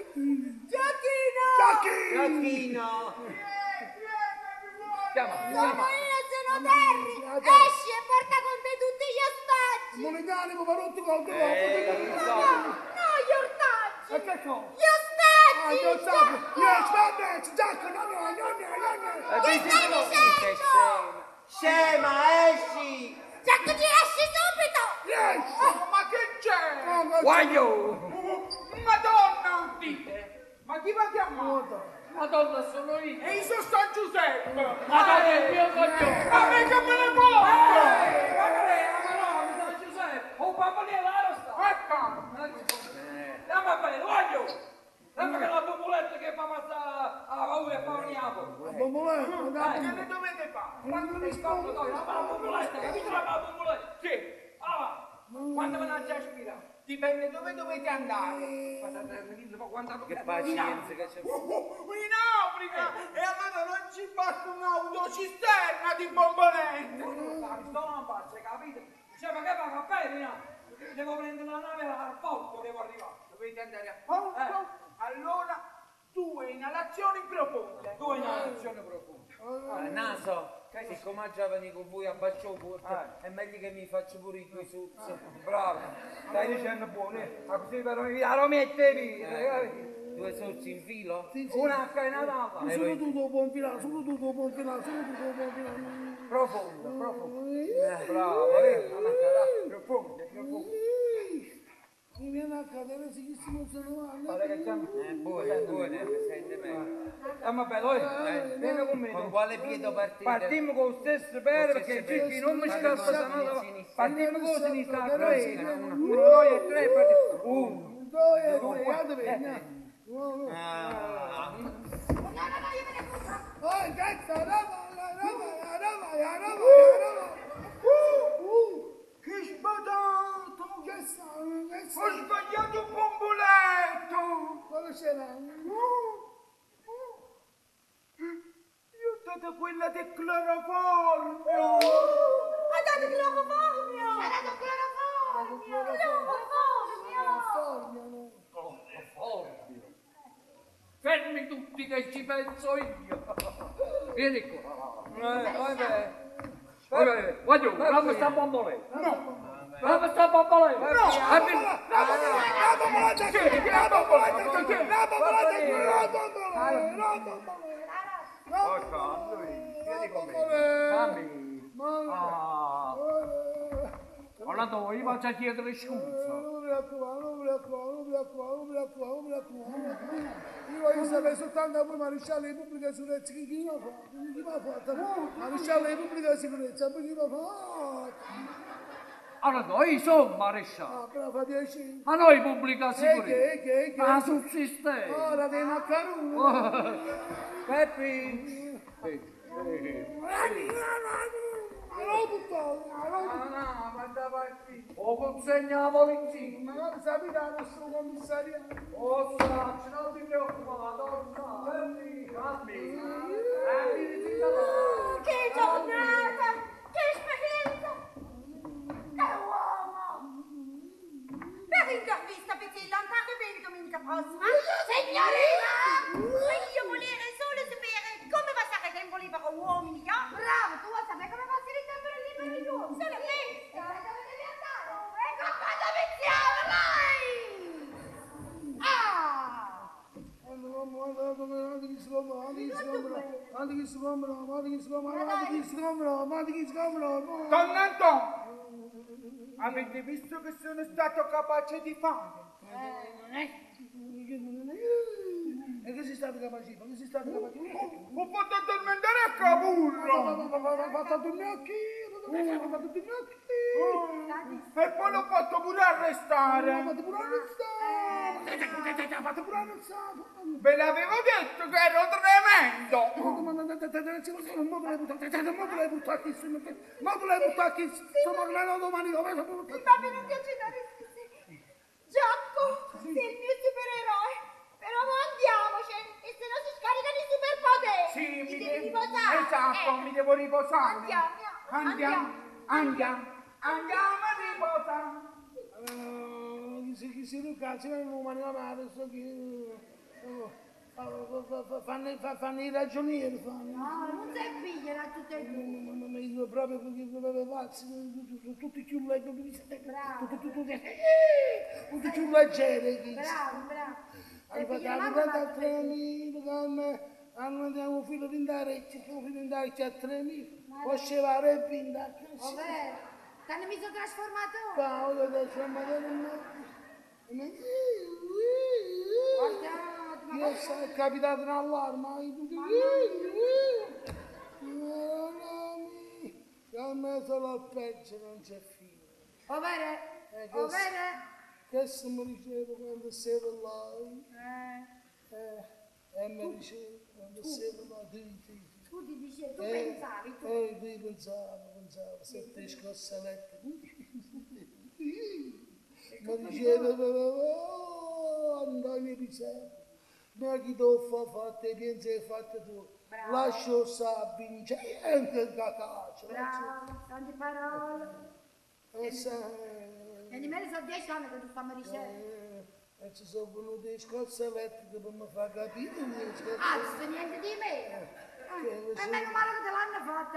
Giacchino! Chiama! Sono Terry! Esci e porta con te tutti gli ostaggi! Non è animo, ma non ti conto! No, gli ortaggi! E che cosa? Gli ostaggi! Gli ostaggi! Yes, vabbè, Giacco, Che stai dicendo? Scema, esci! Giacco, ci esci subito! Yes! Ma che c'è? Guaglio! Madonna, udite! Ma chi va chiamato? Madonna, sono io! E io sono San Giuseppe! Madonna, è il mio cognome! Ma mica me ne voglio! Ma San Giuseppe! Oh, papà, lì è la sta! Ecco! Dammi bene, guaglio! Dammi che la popoletta che fa passare a paura e fa un iapo! Che ne dovete fare? Quando mi scordo, la popoletta, capito la popoletta? Sì! Allora, quando me la già ispira? Dipende dove dovete andare! Che pazienza che c'è! In Africa! E allora non ci basta un'autocisterna di bombolette! Sto non passa, capito? Diceva che va a bene, devo prendere la nave al porto, devo arrivare. Dovete andare a porto? Allora, 2 inalazioni profonde! 2 inalazioni profonde. Naso, siccome giovani con voi a bacio porta, è meglio che mi faccio pure i 2 suzzi. Bravo, stai dicendo buone, ma così per la romette via. 2 suzzi in filo? Una scainata. Sono tutto buon finale. Profondo. Bravo, profondo. Mi viene a cadere sicissimo se non va. Guarda che siamo... Buone, sente me. Vabbè, vieni con me. Con quale piede partite? Partiamo con lo stesso perché Gigi non mi sta passando. Partiamo con sinistra, 1, 2 e 3, 1, 2 e 3, guarda Che sbadato! Ho sbagliato un bomboletto! Quale c'era? Io ho dato quella del cloroformio! Ha dato cloroformio! Ha dato cloroformio! Fermi tutti che ci penso io. Vieni qua. Voglio, dammi sta bomboletta. Dammi sta bomboletta. Orlando, io faccio a chiedere scusa. Io voglio sapere soltanto a voi maresciallo di pubblica sicurezza chi l'ha fatto? Maresciallo di pubblica sicurezza, chi l'ha fatto? Allora, io sono maresciallo. Però fa piacere. Ma noi pubblica sicurezza. Che? Ma sul sistema. Ora dei maccaroni. Peppi. Ma davanti. O consegna la polizia. Magari sapete al nostro commissariato. Oh, non ti preoccupare, Fermi. Che giornata! Che esperienza! Che uomo! Per intervista, Pezzini! domenica prossima? Signorina! Io volevo solo sapere come passare il tempo libero uomini, no? Bravo, tu vuoi sapere come passi il tempo libero di uomo? Sono E festa! sai dove devi andare? Ecco quando iniziamo, vai! Ah! Don Antonio, avete visto che sono stato capace di fare? E che si sta capace di fare? Che si sta capace di fare? Ho fatto addormentare a Capurro! Ha fatto dormire a chi? Ha fatto dormire a chi? E poi l'ho fatto pure arrestare! Ha fatto pure arrestare! Ha fatto pure arrestare! Ve l'avevo detto che ero tremendo! Ma tu l'hai buttato qui? Sono claro domani, come sono buttato? Va bene, non ti accidere, Giacco, sei il mio supereroe, però andiamoci, e se no si scaricano i superpoteri. Sì, Ti devi riposare. esatto, mi devo riposare! Andiamo. Andiamo a riposare! Chi si ricazza, non umani sto qui. Fanno i ragionieri, fanno. No, non sei figlio, era tutto il mondo. Ma io proprio perché pazzi, tutti più leggeri, Bravo. tutti più leggeri. Bravo. Hai fatto a 3.000, andiamo fino ad andare a 3.000, può scevare e vinta. Ovvero, t'hanno messo trasformatore. Paolo, trasformatore. Io sono capitato in allarme, a me solo al peggio non c'è fine. Ovvero? Che se mi ricevo quando sei là? E mi ricevo quando sei là, Tu ti dicevi, tu pensavi, tu. Io pensavo, se te scossa letto. Mi dicevo, Antonio Pisello. Ma chi ti fa fatte, pensi hai fatto tu? Bravo. Lascio sta vincente cacaccia. Bravo, tante parole. E di me sono 10 anni che tu fammi ricevere. E ci sono venute scosse elettriche per mi far capire. Ah, non c'è niente di me. E meno male che te l'hanno fatta.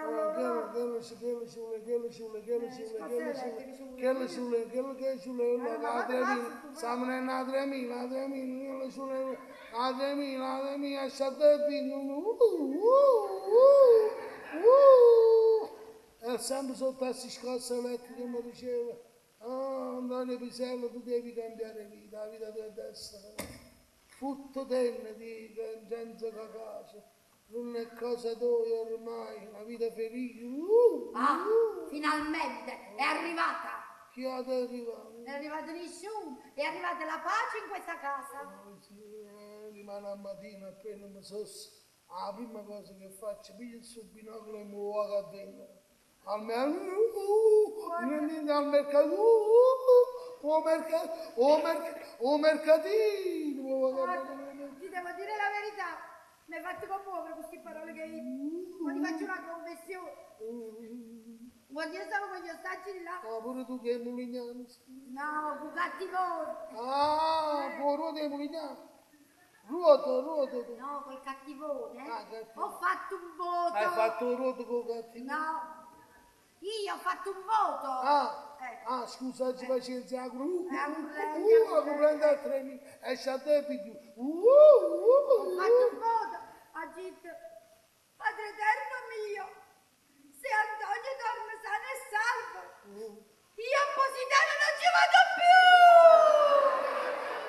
E sempre sotto a si scossa elettrica mi diceva, Antonio Pisello, tu devi cambiare vita, la vita deve essere frutto tenne di senza cacace. Non è cosa tua ormai, una vita felice. Finalmente è arrivata. Chi è arrivato? Non è arrivato nessuno, è arrivata la pace in questa casa. Rimane a mattina appena mi sosso, la prima cosa che faccio, piglio il suo binocolo e mi vado a vendere. Al mercato, o mercatino. Ti devo dire la verità. Mi hai fatto commuovere queste parole che hai detto. Ma ti faccio una confessione. Quando io stavo con gli ostaggi di là. Ah, pure tu che è Mulignano? No, con cattivone. Ah, con ruote di Mulignano. Ruote. No, col cattivone. Cattivone. Ho fatto un voto. Hai fatto un ruote con cattivone? No. Io ho fatto un voto. Scusa, ci pazienza. A prendere a 3.000. Esce a te, figlio. Ho fatto un voto. Ha detto, Padre Eterno mio, se Antonio torna sano e salvo, io a Positano non ci vado più.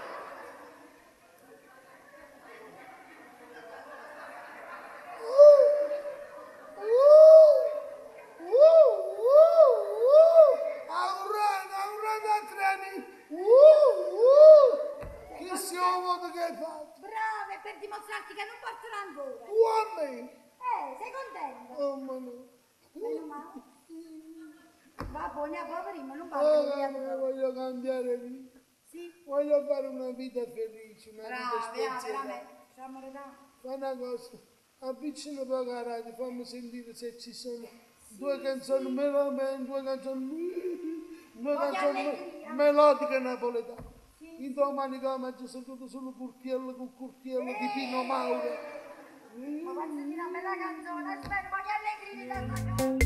Che siamo che hai fatto? Bravo, è per dimostrarti che non partirà ancora. Uomini! Sei contento? Oh, ma no. Meno male. Va, buona poverino, non partirà via. Voglio cambiare vita. Sì. Voglio fare una vita felice, una vita Bravo, spensierata. veramente. Siamo redati. Fa una cosa, avvicina poco a radio, fammi sentire se ci sono due canzoni melodiche napoletane. Sì. In domani come ci seduto sul curtiello con curtiello di Pino Mauro. Ma faccio una bella canzone, aspetta, ma che allegria da sta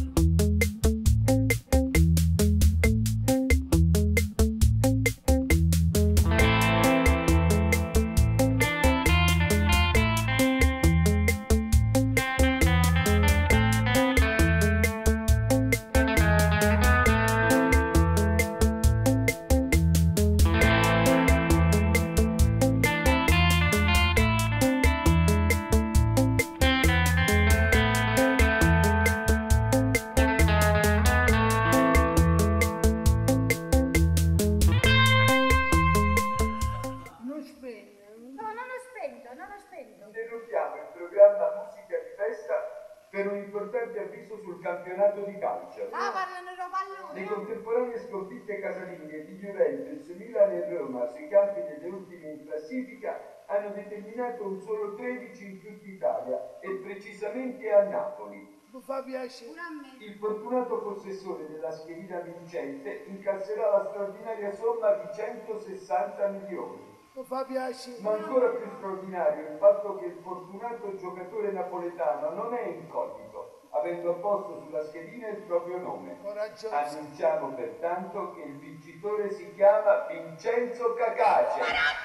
Interrompiamo il programma Musica di Festa per un importante avviso sul campionato di calcio. Ah, parlano pallone. Le contemporanee sconfitte casalinghe di Juventus, Milan e Roma sui campi delle ultime in classifica hanno determinato un solo 13 in tutta Italia e precisamente a Napoli. Il fortunato possessore della schedina vincente incasserà la straordinaria somma di 160 milioni. Ma ancora più straordinario è il fatto che il fortunato giocatore napoletano non è incognito, avendo apposto sulla schedina il proprio nome. Annunciamo pertanto che il vincitore si chiama Vincenzo Cacace.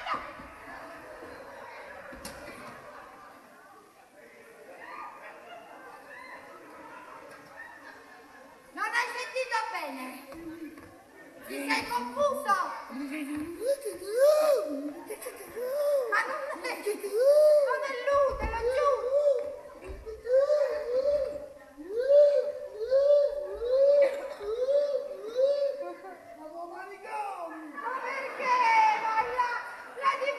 Non hai sentito bene? Ti sei confuso? Ma non è lui, te lo giuro! Ma perché? Ma la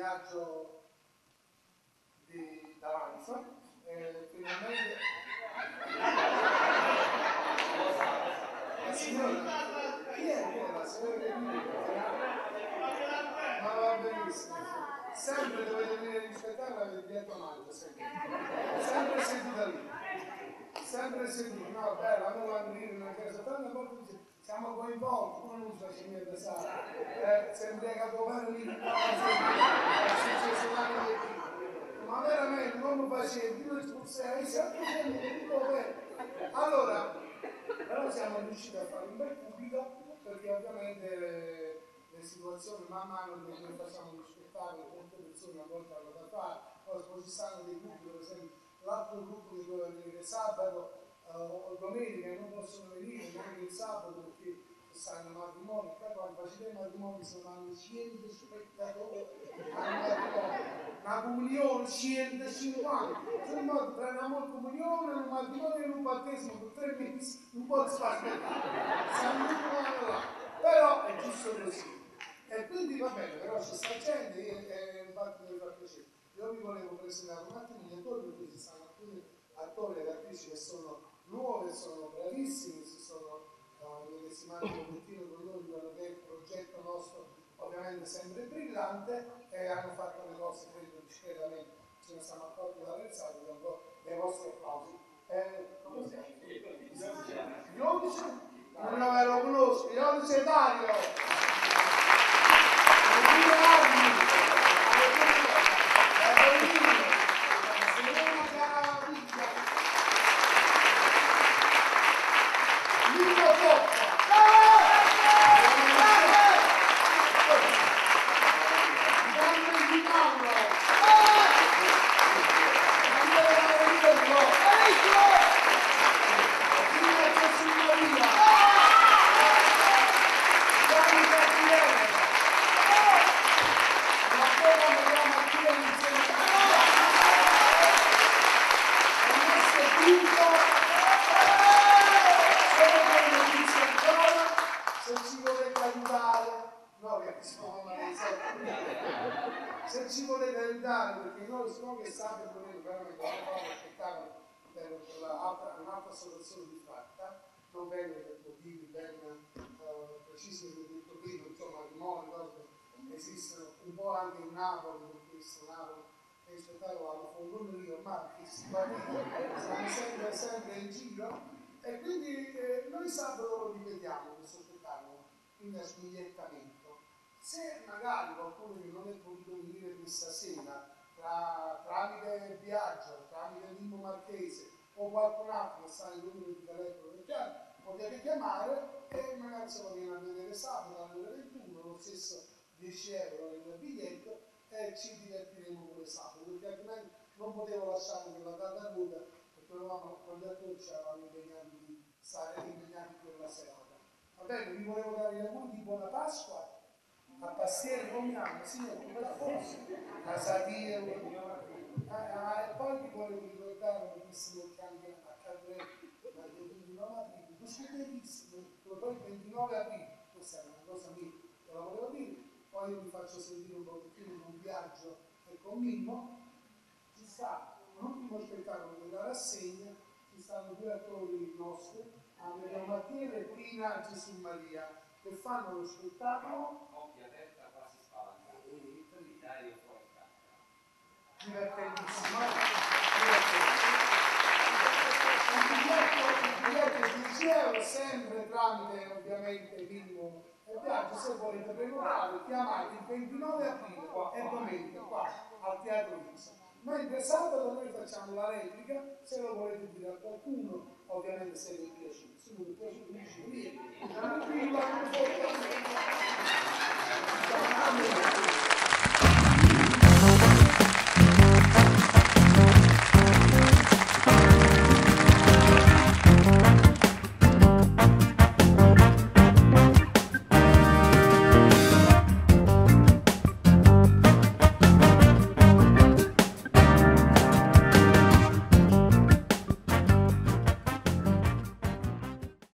viaggio di danza e finalmente la signora chi è quella? Ma va benissimo, sempre dovete venire a rispettarla per il biglietto mangia, sempre seduta lì, sempre seduta, no bella, a me vanno lì in una casa, tante volte dice siamo coinvolti, come non ci faccio niente pesare, sembra che a governo lì è successo l'anno di qui, ma veramente non mi facevi, io espulsai, sempre tutto bene. Allora, però siamo riusciti a fare un bel pubblico perché ovviamente le situazioni man mano che noi facciamo rispettare, molte persone a volte hanno da fare, poi ci stanno dei gruppi, per esempio l'altro gruppo che doveva venire sabato o domenica non possono venire neanche il sabato perché stanno in matrimonio, poi quando facete i matrimoni sono hanno 100 spettatori, una comunione 150, tra una comunione, un matrimonio e un battesimo per 3 mesi, non posso aspettare, siamo tutti là, però è giusto così. E quindi va bene, però c'è sta gente e infatti mi fa piacere. Io vi volevo presentare un attimo gli attori perché ci stanno alcuni attori ed attrici che sono nuovi, sono bravissimi, si sono medesimati un pochettino con noi di quello che è il progetto nostro, ovviamente sempre brillante, e hanno fatto le cose, credo, discretamente, ce ne siamo accorti dall'alzare, dei vostri applausi. Come si chiama? Iodice? Non ve lo conosco, Iodice Dario! Se ci volete aiutare, perché noi siamo che state volendo veramente fare uno spettacolo per un'altra associazione di fatta, non vengo per motivi ben precisi che ho detto prima, insomma, matrimoni, cose che esistono un po' anche in Napoli, perché questo Napoli è il spettacolo alla Fongoneria, ormai che si va siamo sempre in giro, e quindi noi sabato lo ripetiamo questo spettacolo, quindi a sbigliettamento. Se magari qualcuno che non è potuto venire questa sera, tramite Viaggio, tramite Mimmo Marchese o qualcun altro che sta nel numero di telefono del chiaro, potete chiamare e magari se lo viene a vedere sabato alle ore 21, lo stesso 10 euro il biglietto, e ci divertiremo pure sabato, perché altrimenti non potevo lasciare quella data nuda, perché con gli attori ci eravamo impegnati di stare impegnati quella serata. Va bene, vi volevo dare gli auguri di buona Pasqua. A pastiere comiamo, signore, come la posso? A Sadia, e poi vi volevo ricordare un bellissimo cambio a Cadre, dal 29 aprile, bruschetterissimo, poi il 29 aprile, questa è una cosa mia, ve la volevo dire, poi io vi faccio sentire un pochettino un viaggio e con Mimmo, ci sta l'ultimo spettacolo della rassegna, ci stanno 2 attori nostri, Andrea Mattiera e Pina Gesù Maria, che fanno lo spettacolo divertentissimo, il biglietto di 10 euro, sempre tramite ovviamente Mimmo e Viaggio. Se volete prenotare chiamate il 29 aprile e domenica qua al Teatro Lisa, mentre sabato noi facciamo la replica, se lo volete dire a qualcuno, ovviamente se vi è piaciuto, se non vi è piaciuto vieni,